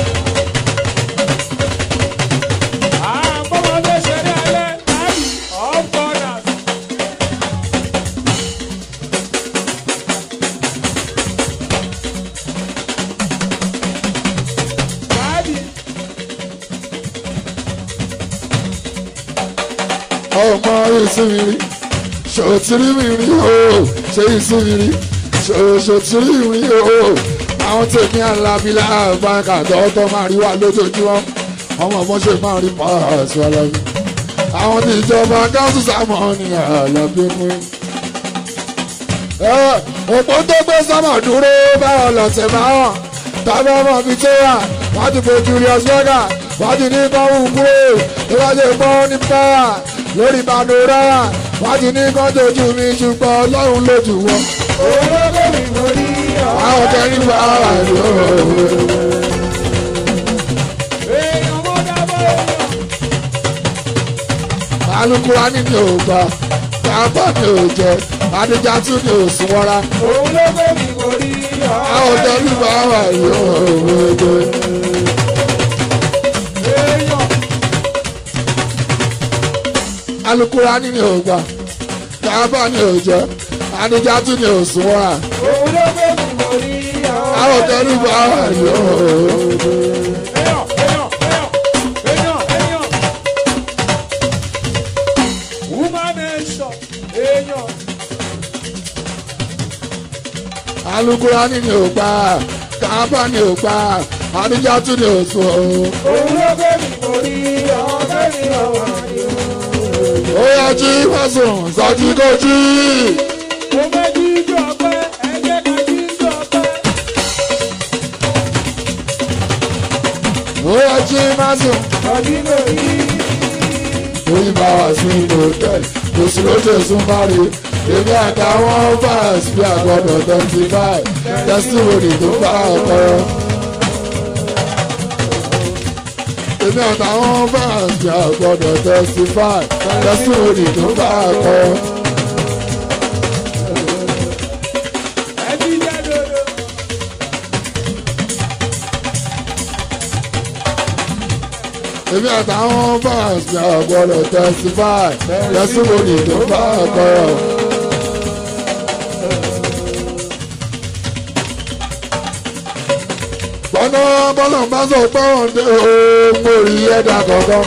àbọ̀wọlé ṣeré alẹ́ tàbí ọ̀gbọ́nà. tàbí ọmọ yusuf rí ṣòtìrí mi rí o ṣe yusuf rí ṣòṣòtìrí mi rí o àwọn tèmi Alábí láàbàkà tọ́tọ́ máa rí wà lójoojúmọ́ ọmọ ọmọ ṣe máa rí pàṣẹ Alábí àwọn ní ìjọba gáàsù sámọ ní Alábí fún òpó tó gbé sámọ dúró báwọn lọ̀tẹ̀ máa hàn tàbí ọmọ mi tó wà wọ́n ti fojú Julius Berger wọ́n ti ní kọ́wù kúrò ìwádìí gbọ́ ní pàà lórí panorama wọ́n ti ní kán tójú mi ṣùgbọ́n Ọlọ́run lójú wọn. olóògbé mi mo ní ọ̀rọ̀. àwọn kẹrin bá wà lóòrè. èèyàn mọ́ dábọ̀ èèyàn. Alukurani ni ò gbà kábọ̀ ni ò jẹ Adija tún ni ò sún wọ́ra. olóògbé mi mo ní ọ̀rọ̀. àwọn kẹrin bá wà lóòrè. èèyàn. Alukurani ni ò gbà kábọ̀ ni ò jẹ Adija tún ni ò sún wọ́ra. olóògbé mi mo ní ọ̀rọ̀. àwọn kẹrin bá wà lóòrè. èèyàn èèyàn èèyàn èèyàn èèyàn. woman nation èèyàn. Alukurani ni ò gbà kábọ̀ ni ò gbà Adija tún ni ò sún wọ́ra. olóògbé mi mo ní ọ̀rọ̀ mi ọ̀rọ̀ ni o. ó yá jí fásùn sọjí kò jí. mo fẹ́ jíjọ ọpẹ́ ẹgbẹ́ kan jíjọ ọpẹ́. ó yá jí fásùn. ọdún lórí. oyin bá wà sí hòtẹ́ẹ̀lì kò sí lóṣù sún bárí èmi àtàwọn fans bí àgọ́dọ̀ twenty five testimony tó bá ọkọ. èmi àtàwọn fans bí àgọ́dọ̀ twenty five testimony tó bá ọkọ. ẹbí jẹ́ dodo. èmi àtàwọn fans mi àgbọ̀dọ̀ testify testimony tó bá ọkọ̀. bọ́nà bọ́nà bá sọ pé wọ́n dé ooo mo rí ẹ̀dá kọ̀ọ̀kan.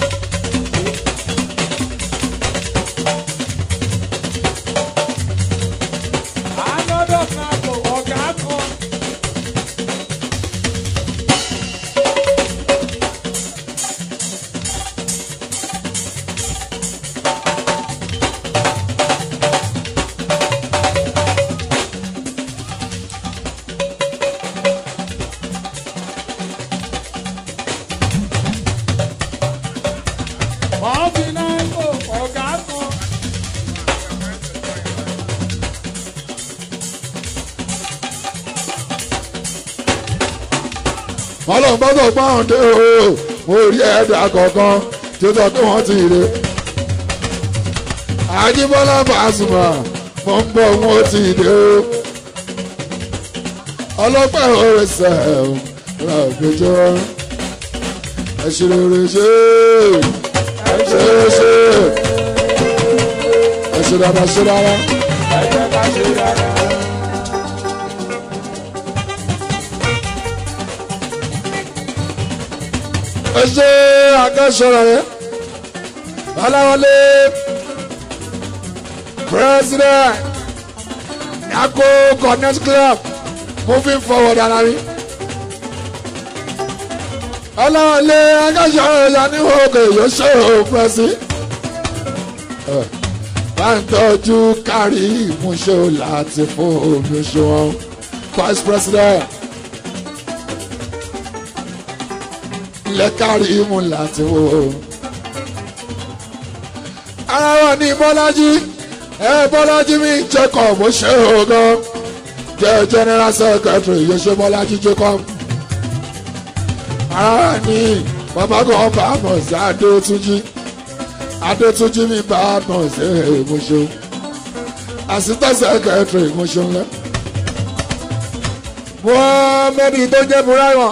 ọlọ́run bá sọ pé àwọn dé o mo rí ẹ̀dá kọ̀ọ̀kan tí ó sọ pé wọ́n ti rè. Àjíbọ́lá Pasuma mo ń bọ̀ wọ́n ti dé o. ọlọ́pàá òwe sẹ̀ ra ògbéjọ́ ẹ ṣe rere ṣe ẹ ṣe ṣe ẹ ṣe dáadáa ṣe dáadáa. ẹ jẹ́ ká ṣe dáadáa. ẹ ṣe àkẹ́sọ̀rọ̀ yẹn Ọláwọlé president Yako Connect Club moving forward ara mi Ọláwọlé àkẹ́sọ̀rọ̀ yẹn ní òkè yóò ṣe òpẹ́sì bá ń tọ́jú kárí ìmúṣẹ́ láti fún omi ṣùgbọ́n vice president. lẹ́kàrí mú láti wò ó. ara wọn ní Bọ́lájí ẹ Bọ́lájí mi Jacob bó ṣe ògan jẹ́ general secretary yóò ṣe Bọ́lájí Jacob. ara wọn ní bàbá kan bá mọ̀ sí Adétúnjí Adétúnjí mi bá mọ̀ sí èmọ̀ṣọ́ assistant secretary èmọ̀ṣọ́ ńlá. wọ́n mẹ́rin tó jẹ́ Buraimọ.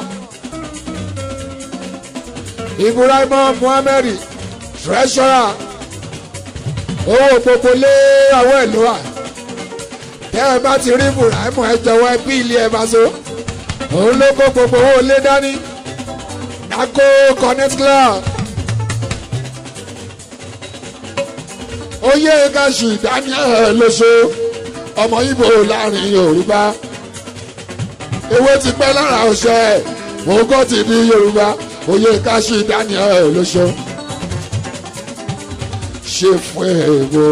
Ibrahima Muhammed treasurer owó gbogbo lé àwọn ìlú wa tẹ́ ẹ bá ti rí Ibrahima ẹ jọ̀wọ́ ẹ bí ilé ẹ bá so òun ló kó gbogbo owó lé dání Yako Connect Club oyè kàṣù Daniel lóṣù ọmọ Ìgbò láàrin Yorùbá ewé ti pẹ́ lára ọ̀ṣẹ́ òun kò ti di Yorùbá. Oyè Kashi Daniel lóṣọ ṣe fún èèwò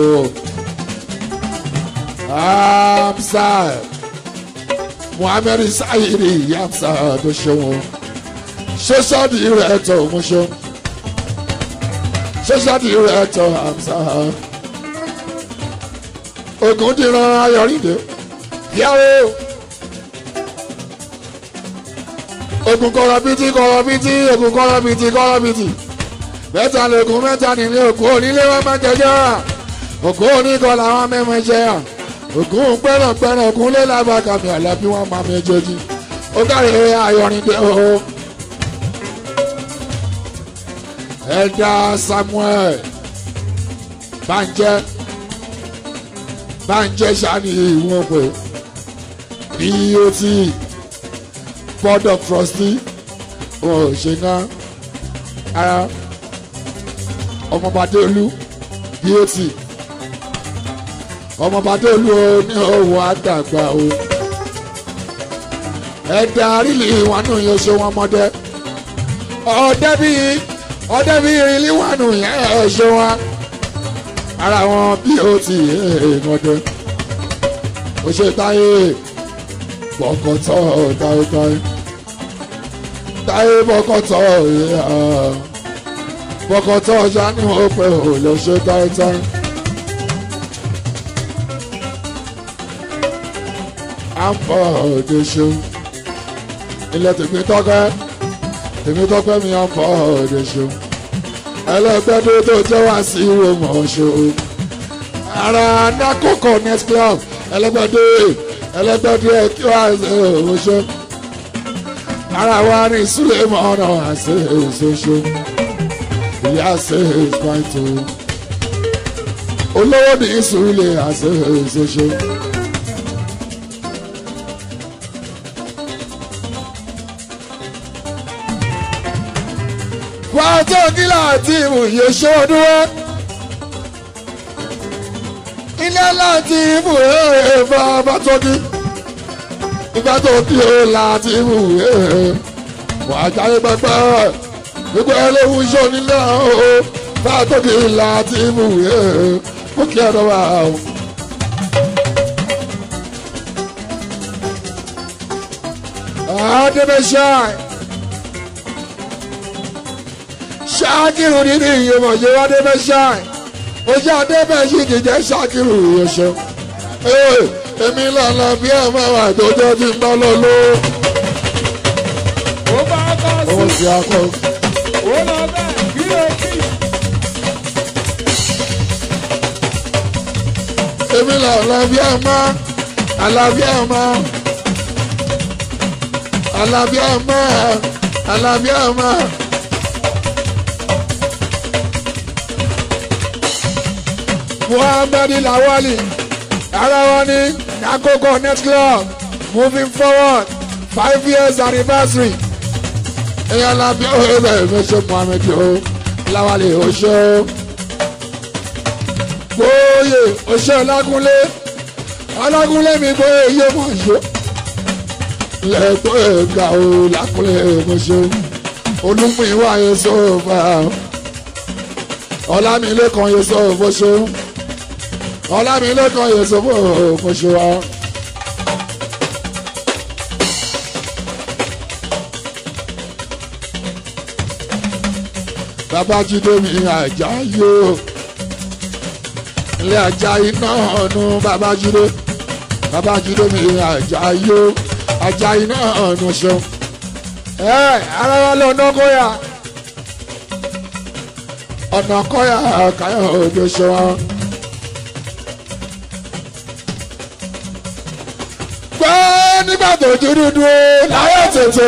Hamza Muhammed Sayiri Hamza tó ṣe wọn ṣe sọ́ọ̀dì rẹ̀ tó mú ṣe ṣe sọ́ọ̀dì rẹ̀ tó Hamza ogun dìran Ayọ̀rìndé yàwó. Ogun kọrọbìtì kọrọbìtì ogun kọrọbìtì kọrọbìtì mẹ́ta lógun mẹ́ta nílé òkú onílé wọn máa jẹjẹ òkú oníkan làwọn mẹ́mọ jẹ ògùn pẹ́rànpẹ́ràn ògùn lé lábàkàmì àlàbí wọn máa méjèèjì ó kárí Ayọ̀rìndé o. Ẹ̀dá Samuel Bánjẹ́ Bánjẹ́ sani ìwọ̀n pé bí ó ti board of trustee wọn ò ṣe ná ara ọmọbadéolú bot ọmọbadéolú ní owó àdàgbà o ẹ̀dá àrílì ìwànú yẹn ṣe wọn mọdẹ ọdẹ bí ọdẹ bí ìrìlì ìwànú yẹn ṣe wọn ara wọn bot mọdẹ ó ṣe táyé bọkọtọ táyé táyé táyé bọkọtọ bọkọtọ ọjà ni wọn pẹ ò lọ ṣe táyé táyé. à ń bọ̀ òde ṣe ilẹ̀ tèmi tọ́kẹ́ tèmi tọ́kẹ́ mi à ń bọ̀ òde ṣe ẹlẹ́gbẹ́dẹ́ tó jẹ́ wá sí ìwé mọ̀ ṣe ara Yako Connect Club ẹlẹ́gbẹ́dẹ́ ẹlẹ́gbẹ́dẹ́ kí wàá ṣe òṣè ara wa ní Suleiman ọ̀nà àṣẹ òṣèṣe ìyá ṣe ìpàtó olówó ní ìsúlẹ̀ àṣẹ ìṣoṣo. pàtó kílà àti ìmùyẹ ṣọdúnwá ilé láti ìmùyẹ ẹ̀fọ́ bàtọ́kì ìgbà tó kí o láti ìmùyẹ wàá jáde pẹpẹ gbogbo ẹlẹ́wùn iṣẹ́ onílẹ̀ o pàtó kílà àti ìmùyẹ ó kí ẹ̀rọ wa o. Adébẹ́sẹ̀ Ṣakiru nínú ìyẹ̀mọ̀ yẹ wá Adébẹ́sẹ̀ ojú Adébẹ́sì kìjẹ́ Ṣakiru yẹsẹ̀ èmi lọ́la bí ẹ̀ máa wà tó jẹ́ tí ń bá lọ ló. ó bá bá sí ó sì akọ. ó lọ bẹ́ẹ̀ kí ló kí. èmi lọ́la bí ẹ̀ máa àlàbí ẹ̀ máa àlàbí ẹ̀ máa àlàbí ẹ̀ máa. Muhammad Lawali ara wọn ní Akoko net club moving forward five years anniversary. èèyàn lábí ọ̀rẹ́ ìfẹsẹ̀ Muhammad o Lawali oṣó gbóyè oṣó Ọlágúnlé Ọlágúnlé mi gbóyè iye mọ̀ ṣó lẹ́tọ́ ẹ̀ka o Lákúnlé mọ̀ṣó olúmú ìwà yẹn sọ́ọ̀fà Ọlámilékan yẹn sọ́ọ̀fà ṣó. Ọlámilékan yẹn sọ́ọ̀fà ṣó wa. Babájídé mi Àjàyí o ilé Àjàyí náà nù Babájídé Babájídé mi Àjàyí o Àjàyí náà nù ṣeun. ẹ ara wa lọ ọ̀nà kọ́yà ọ̀nà kọ́yà káyọ̀ òde ṣeun. pé nígbà tó dúdú dúró láyé tètè.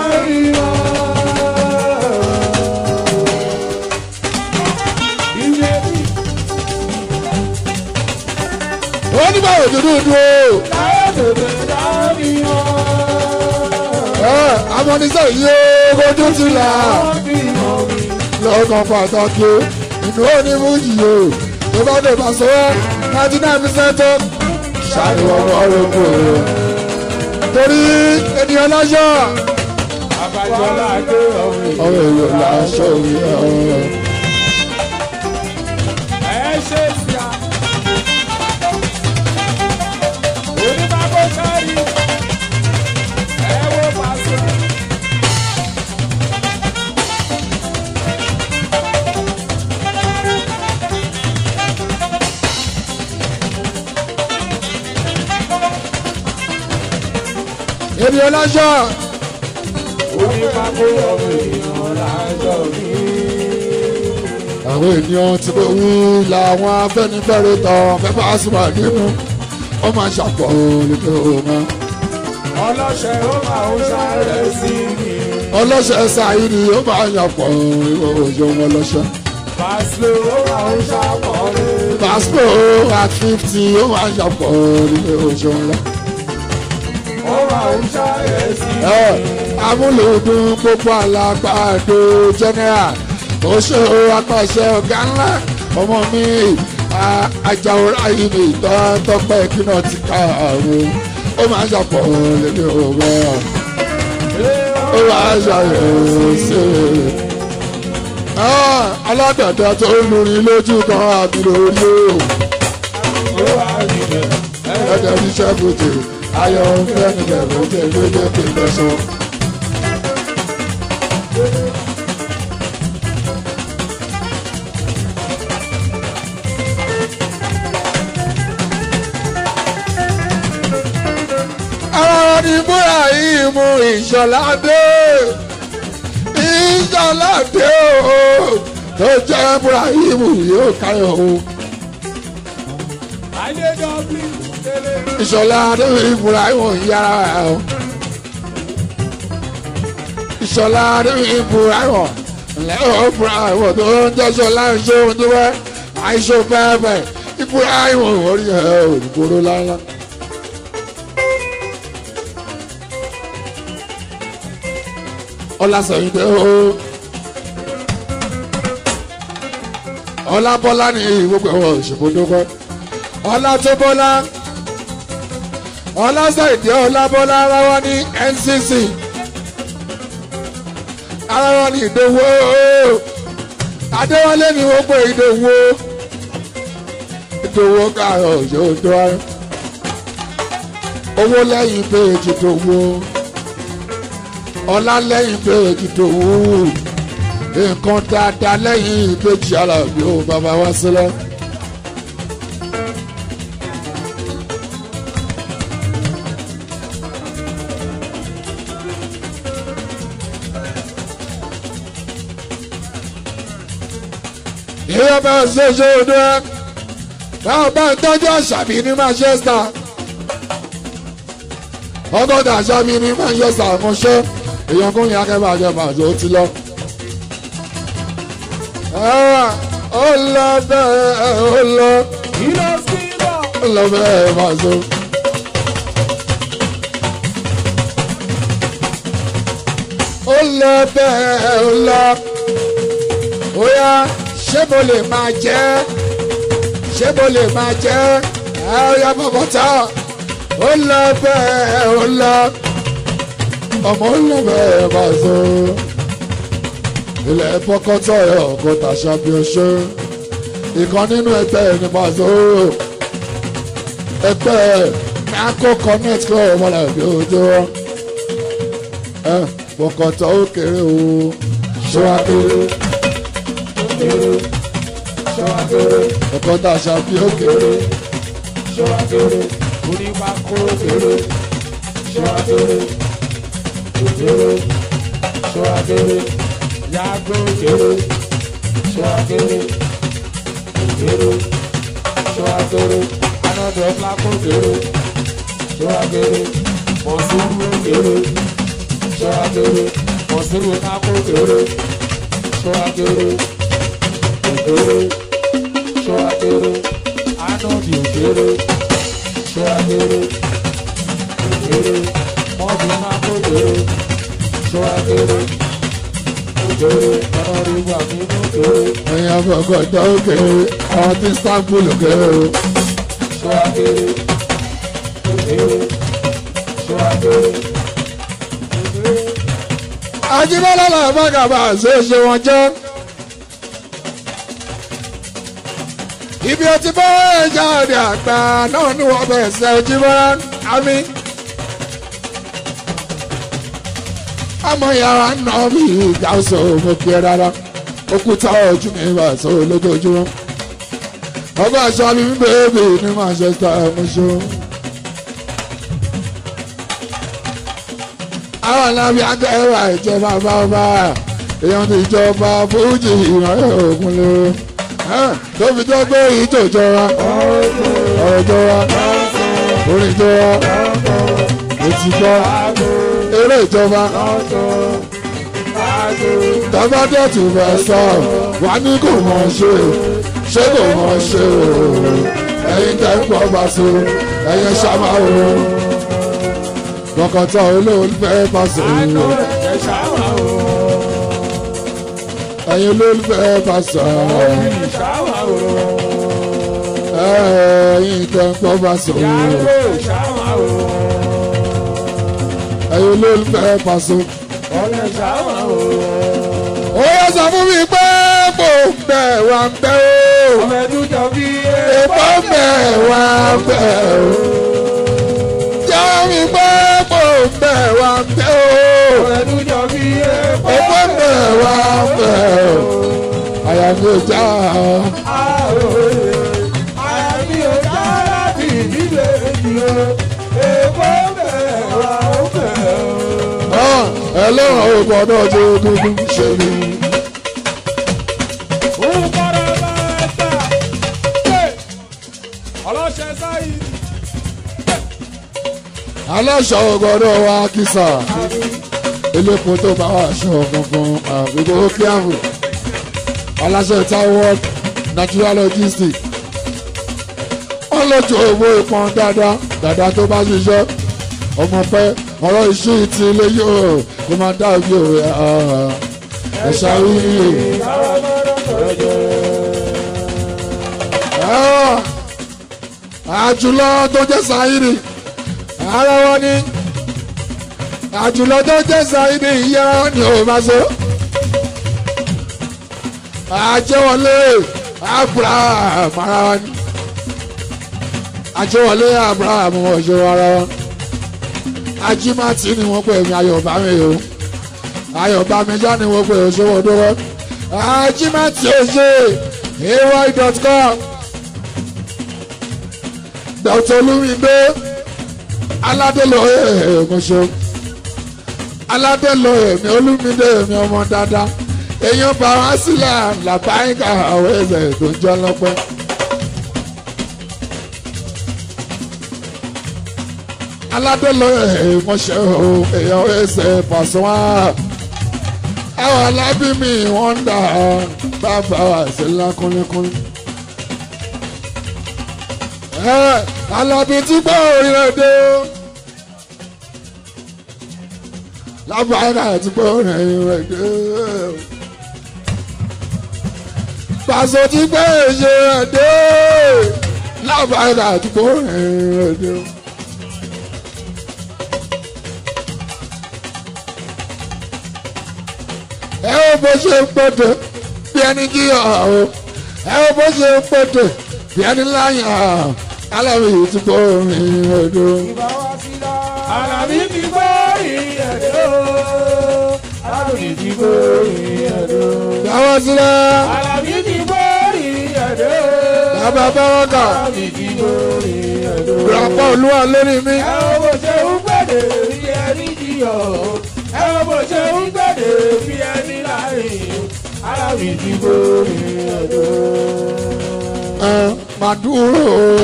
ó nígbà tó dúdú dúró. amọ̀nisẹ́ yìí ó kojú ti là lọ́kàn pàtàkì ìlú onímújì o tó bá dé Pasuma ninety nine percent tó ṣàìwọ̀ ọ̀rọ̀kọ̀ torí ènìyàn láṣọ. Abájọ́lá dé ọ̀rẹ́ ọ̀rọ̀ èlò láṣọ òwe ọ̀rọ̀. ẹ ṣe sí a. onímọ̀ sáré ẹ wo Pasuma. ènìyàn láṣọ. onímọ̀ ọ̀rẹ́ láṣọ mi. àwọn ènìyàn tí kò wí làwọn Afẹ́nifẹ́re tán fẹ́ Pasuma nínú wọ́n máa ṣàpọ̀ olùkọ́ ọmọ. ọlọ́ṣẹ́ ó máa ń sáré sí mi. ọlọ́ṣẹ́ Ṣàyídì ó máa yàpọ̀ òjò wọn lọ́ṣẹ́. Paslo ó máa ń ṣàpọ̀lé. Paslo at fifty ó máa yàpọ̀ òjò wọn lọ. ó máa ń sáré sí mi. amúlòdùn gbogbo alágbàdo general ó ṣe apàṣẹ ọ̀gá ńlá ọmọ mi Àjàó Ráyìmí tọ́pẹ́ kíná ti ká àrùn ó máa ń ṣàpọ̀ lórí òwe ó máa ń ṣàyẹ̀wò sí i. alágbàdo tó ń lurin lójú kan àbí lórí o. ẹ̀jẹ̀ ní sẹ́fùtì ayọ̀ ń fẹ́ nílẹ̀ lókè lókè kí n bẹ́ sọ. ní búra yìí mú Ìṣọ̀ládé Ìṣọ̀ládé o tó jẹ́ búra yìí mú yóò káyọ̀ o. Ìṣọ̀ládé ìbúra yìí mú yára o. Ìṣọ̀ládé ìbúra yìí mú lẹ́wọ̀n fúra ìwọ̀n tó ń jẹ́sọ láìsọ ohun tó wẹ́ àìsọ pẹ́ẹ́pẹ́ ìfúra ìwọ̀n orí ẹ̀ òdìbòrò láńlá. ọlásọ̀yìndé o ọlábọ́lá ní gbogbo ẹ̀wọ̀n òṣèbódókọ́ ọlátúbọ́lá ọlásọ̀yìndé ọlábọ́lá aráwá ní N C C aráwá ní ìdòwò adéwálé ní gbogbo ìdòwò ìdòwò káàrọ̀ òṣèbódó owó lẹ́yìn péjì ìdòwò ọlá lẹ́yìn péjì ìdòwò nǹkan dáadáa lẹ́yìn ìbejì Alábí ó bàbá wá sílẹ̀. ìyá bá ṣe ṣe odò ẹ báwo bá ń tọ́jú Àṣàbí ní Manchester ọgọ́ta Àṣàbí ní Manchester àkànṣe èèyàn kún yà kẹ́bà jẹ́ bàjẹ́ ó ti lọ. ó lọ bẹ́ẹ̀ ó lọ ó lọ bẹ́ẹ̀ bàjẹ́. ó lọ bẹ́ẹ̀ ó lọ ó yá ṣé mo lè máa jẹ́ ṣé mo lè máa jẹ́ ẹ ó yá bọ̀bọ̀ tán ó lọ bẹ́ẹ̀ ó lọ ọmọ ó lọ bẹ́ẹ̀ bàjẹ́. ilẹ̀ pọ́kọ́tọ̀ ẹ̀ ọ̀gọ́ta Àṣàbí ọṣẹ́ ìkan nínú ẹgbẹ́ ẹ̀ ní Paso ẹgbẹ́ Nako Connect kọ́ ọmọlá ìbí ojú wọn ẹ pọ́kọ́tọ̀ ó kéré o ṣọ́wákéré ṣọ́wákéré ọ̀gọ́ta Àṣàbí ó kéré ṣọ́wákéré onípàkó kéré ṣọ́wákéré kéré ṣọ́wákéré yàgò kéré ṣọ́wákéré kéré ṣọ́wákéré anọ́dọ̀ flako kéré ṣọ́wákéré mọ̀sùrù kéré ṣọ́wákéré mọ̀sùrù kákó kéré ṣọ́wákéré kéré ṣọ́wákéré anọ́dọ̀ kéré ṣọ́wákéré kéré mọ̀sùrù kákó kéré ṣọ́wákéré. ẹ̀yin afọ̀gọ́ ìjọ òkèrè àwọn tí Istanbul òkèrè o. Ajíbọ́lá làbàgàbà ṣe é ṣe wọn jẹ́. ibi ọtí bọ́ ẹja òde àgbà náà ní wọ́n bẹ̀ ṣe Ajíbọ́lá àmì. àmọ́ yàrá náà bí ìjà sọ mo kí ẹ rárá òkúta ojú mi wà sọ lójoojúmọ́ ọgbà Àṣàbí ń bèbè ní Manchester mọ́ṣọ́. àwọn alábí akẹ́wà ìjọba bàbá èèyàn ti ìjọba fújì ìrànlẹ́ òkun ló tó fi jẹ́ pé ìjọ ìjọba ọ̀rọ̀ ìjọba orin ìjọba ètí gbọ́ eré ìjọba tọ́bátẹ́ tù fẹ́ sọ wà ní kò mọ̀ ṣe ṣé kò mọ̀ ṣe o ẹ̀yin tẹ́ ń pọ̀ bá so ẹ̀yin ṣàmà o bọ̀kọ̀tọ̀ olóòlùfẹ́ bá so ẹ̀yin olóòlùfẹ́ bá so ẹ̀yin tẹ́ ń pọ̀ bá so ẹ̀yin olólùfẹ́ Paso. ó yẹ sọ fún mi pé kò ń bẹ̀ wá ń bẹ̀ o. èpo ń bẹ̀ wá ń bẹ̀ o. jẹ́ mi pé kò ń bẹ̀ wá ń bẹ̀ o. èpo ń bẹ̀ wá ń bẹ̀ o. àyà mi ò já. àyà mi ò já láti ìdílé ìdílé. èpo ń bẹ̀ wá ń bẹ̀ o. ẹlẹ́wọ̀n ò gbọ́dọ̀ jẹ́ egungun ṣe ni. aláṣọ ò gbọ́dọ̀ wá kísà elépo tó bá wà aṣọ funfun àbíkó kíáfù. aláṣẹ Taiwan Nigeria Logistics wọ́n lójú owó ìpọn dáadáa dáadáa tó bá ṣiṣẹ́ ọmọ pẹ́ ọ̀rọ̀ iṣu ti ilé yóò kó máa dá òbí òwe ẹ̀ṣá wíwí. àjùlọ tó jẹ́ Saidi ara wọn ni àjùlọ tó jẹ́ Saidi ìyá ni ò máa so àjẹwọlé Abraham ara wọn ni àjẹwọlé Abraham ọ̀ṣọ́ ara wọn ajímàtí ni wọ́n pè mí ayọ̀bámi o ayọ̀bámi já ni wọ́n pè òṣòwò dọ́wọ́ ajímàtí ọ̀ṣẹ́ ay dot com dr olúmídé aládélóye ẹ̀ẹ́mọ̀ṣọ́ aládélóye mi olúmídé mi ọmọ dáadáa èèyàn bá wá sílẹ̀ làbáyíká àwọn ẹ̀sẹ̀ tó ń jọ lọ́pẹ́. aládélóye ẹ̀ẹ́mọ̀ṣọ́ èèyàn ẹ̀sẹ̀ pàṣẹwà àwọn alábìmí wọ́n ń dà bàbá wa ṣe ńlá kúnlẹ́kúnlẹ́. Alábí tí gbọ́ orílẹ̀-èdè lábàárà tí gbọ́ orílẹ̀-èdè Pàṣẹ tí gbọ́ orílẹ̀-èdè lábàárà tí gbọ́ orílẹ̀-èdè. ẹ ó bó ṣe ń pètè bí ẹni jí ọ̀hún ẹ ó bó ṣe ń pètè bí ẹni láyà Alábí ti gbọ́ orin ẹ̀dọ́. Alábí ti gbọ́ orin ẹ̀dọ́. Alábí ti gbọ́ orin ẹ̀dọ́. Yàwó sílẹ̀. Alábí ti gbọ́ orin ẹ̀dọ́. Bàbá Báràkà. Alábí ti gbọ́ orin ẹ̀dọ́. Grandpa Olúwa lórí mi. Ẹ wo bó ṣe ń gbèdè bí ẹni jiyọ̀. Ẹ wo bó ṣe ń gbèdè bí ẹni láàrin. Alábí ti gbọ́ orin ẹ̀dọ́. Ẹ máa dúró o.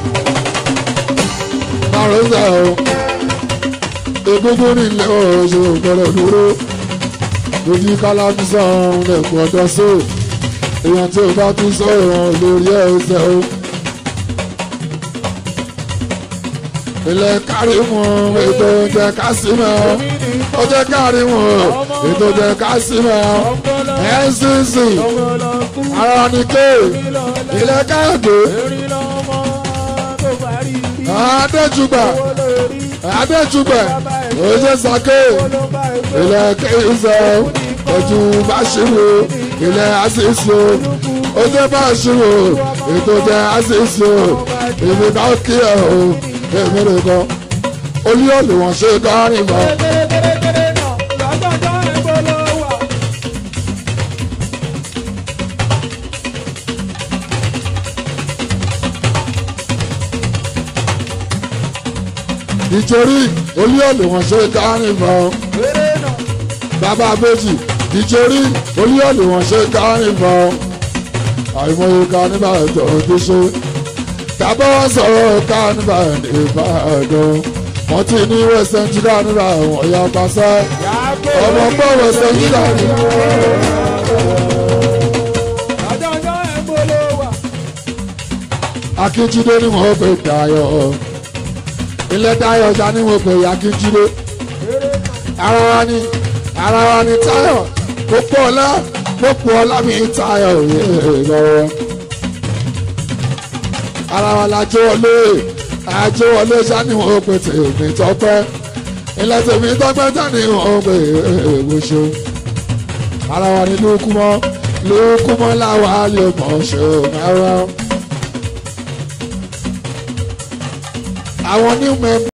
Àròsà o, egungun nílẹ̀ oṣù gbọ́dọ̀ dúró. Lójú kálábísà ọ̀hún lẹ̀kọ́ ọ̀dọ́ sí. Èèyàn tí o bá tún sọ̀rọ̀ lórí ẹ̀ṣẹ̀ o. Ilẹ̀ kárí mu ètò oúnjẹ kásímẹ̀ o. Ó jẹ́ kárí mu ètò oúnjẹ kásímẹ̀ o. N C C ara ní ké ilẹ̀ káàdé. Adéjúgbà Adéjúgbà oṣù sàké ilẹ̀ kéésẹ̀ ojú Báṣírù ilẹ̀ àṣìṣe oṣù Báṣírù ètò jẹ́ àṣìṣe èmi bá kí ẹ̀ o èmi rè kọ́ olú ọ̀lù wọn ṣe kárin bọ̀. Nítorí olúyọ̀lù wọn ṣe kárìnbọ̀ bàbá méjì nítorí olúyọ̀lù wọn ṣe kárìnbọ̀ àìmọye kárìnbà tó ti ṣe tàbá wọn sọ̀rọ̀ kárìnbà Ìbàdàn wọn ti ní western kárìnbà wọn ya pàṣẹ ọmọ pọ̀ western kárìnbà. Akíntúndé ni wọn pè Dayọ̀ ilé Táyọ̀ ọjà ni mo pè ya Akíntúndé ara wa ni ara wa ni Táyọ̀ gbogbo ọlá gbogbo ọlá mi Táyọ̀ lọ́wọ́ ara wa la jó wọlé àjò wọlé sani wọn pè tèmi Tọ́pẹ́ ilé tèmi Tọ́pẹ́ sani wọn pè èwòṣó ara wa ni Lúkúmọ́ Lúkúmọ́ làwa lè mọ̀ ṣe máa wá. Àwọn new members.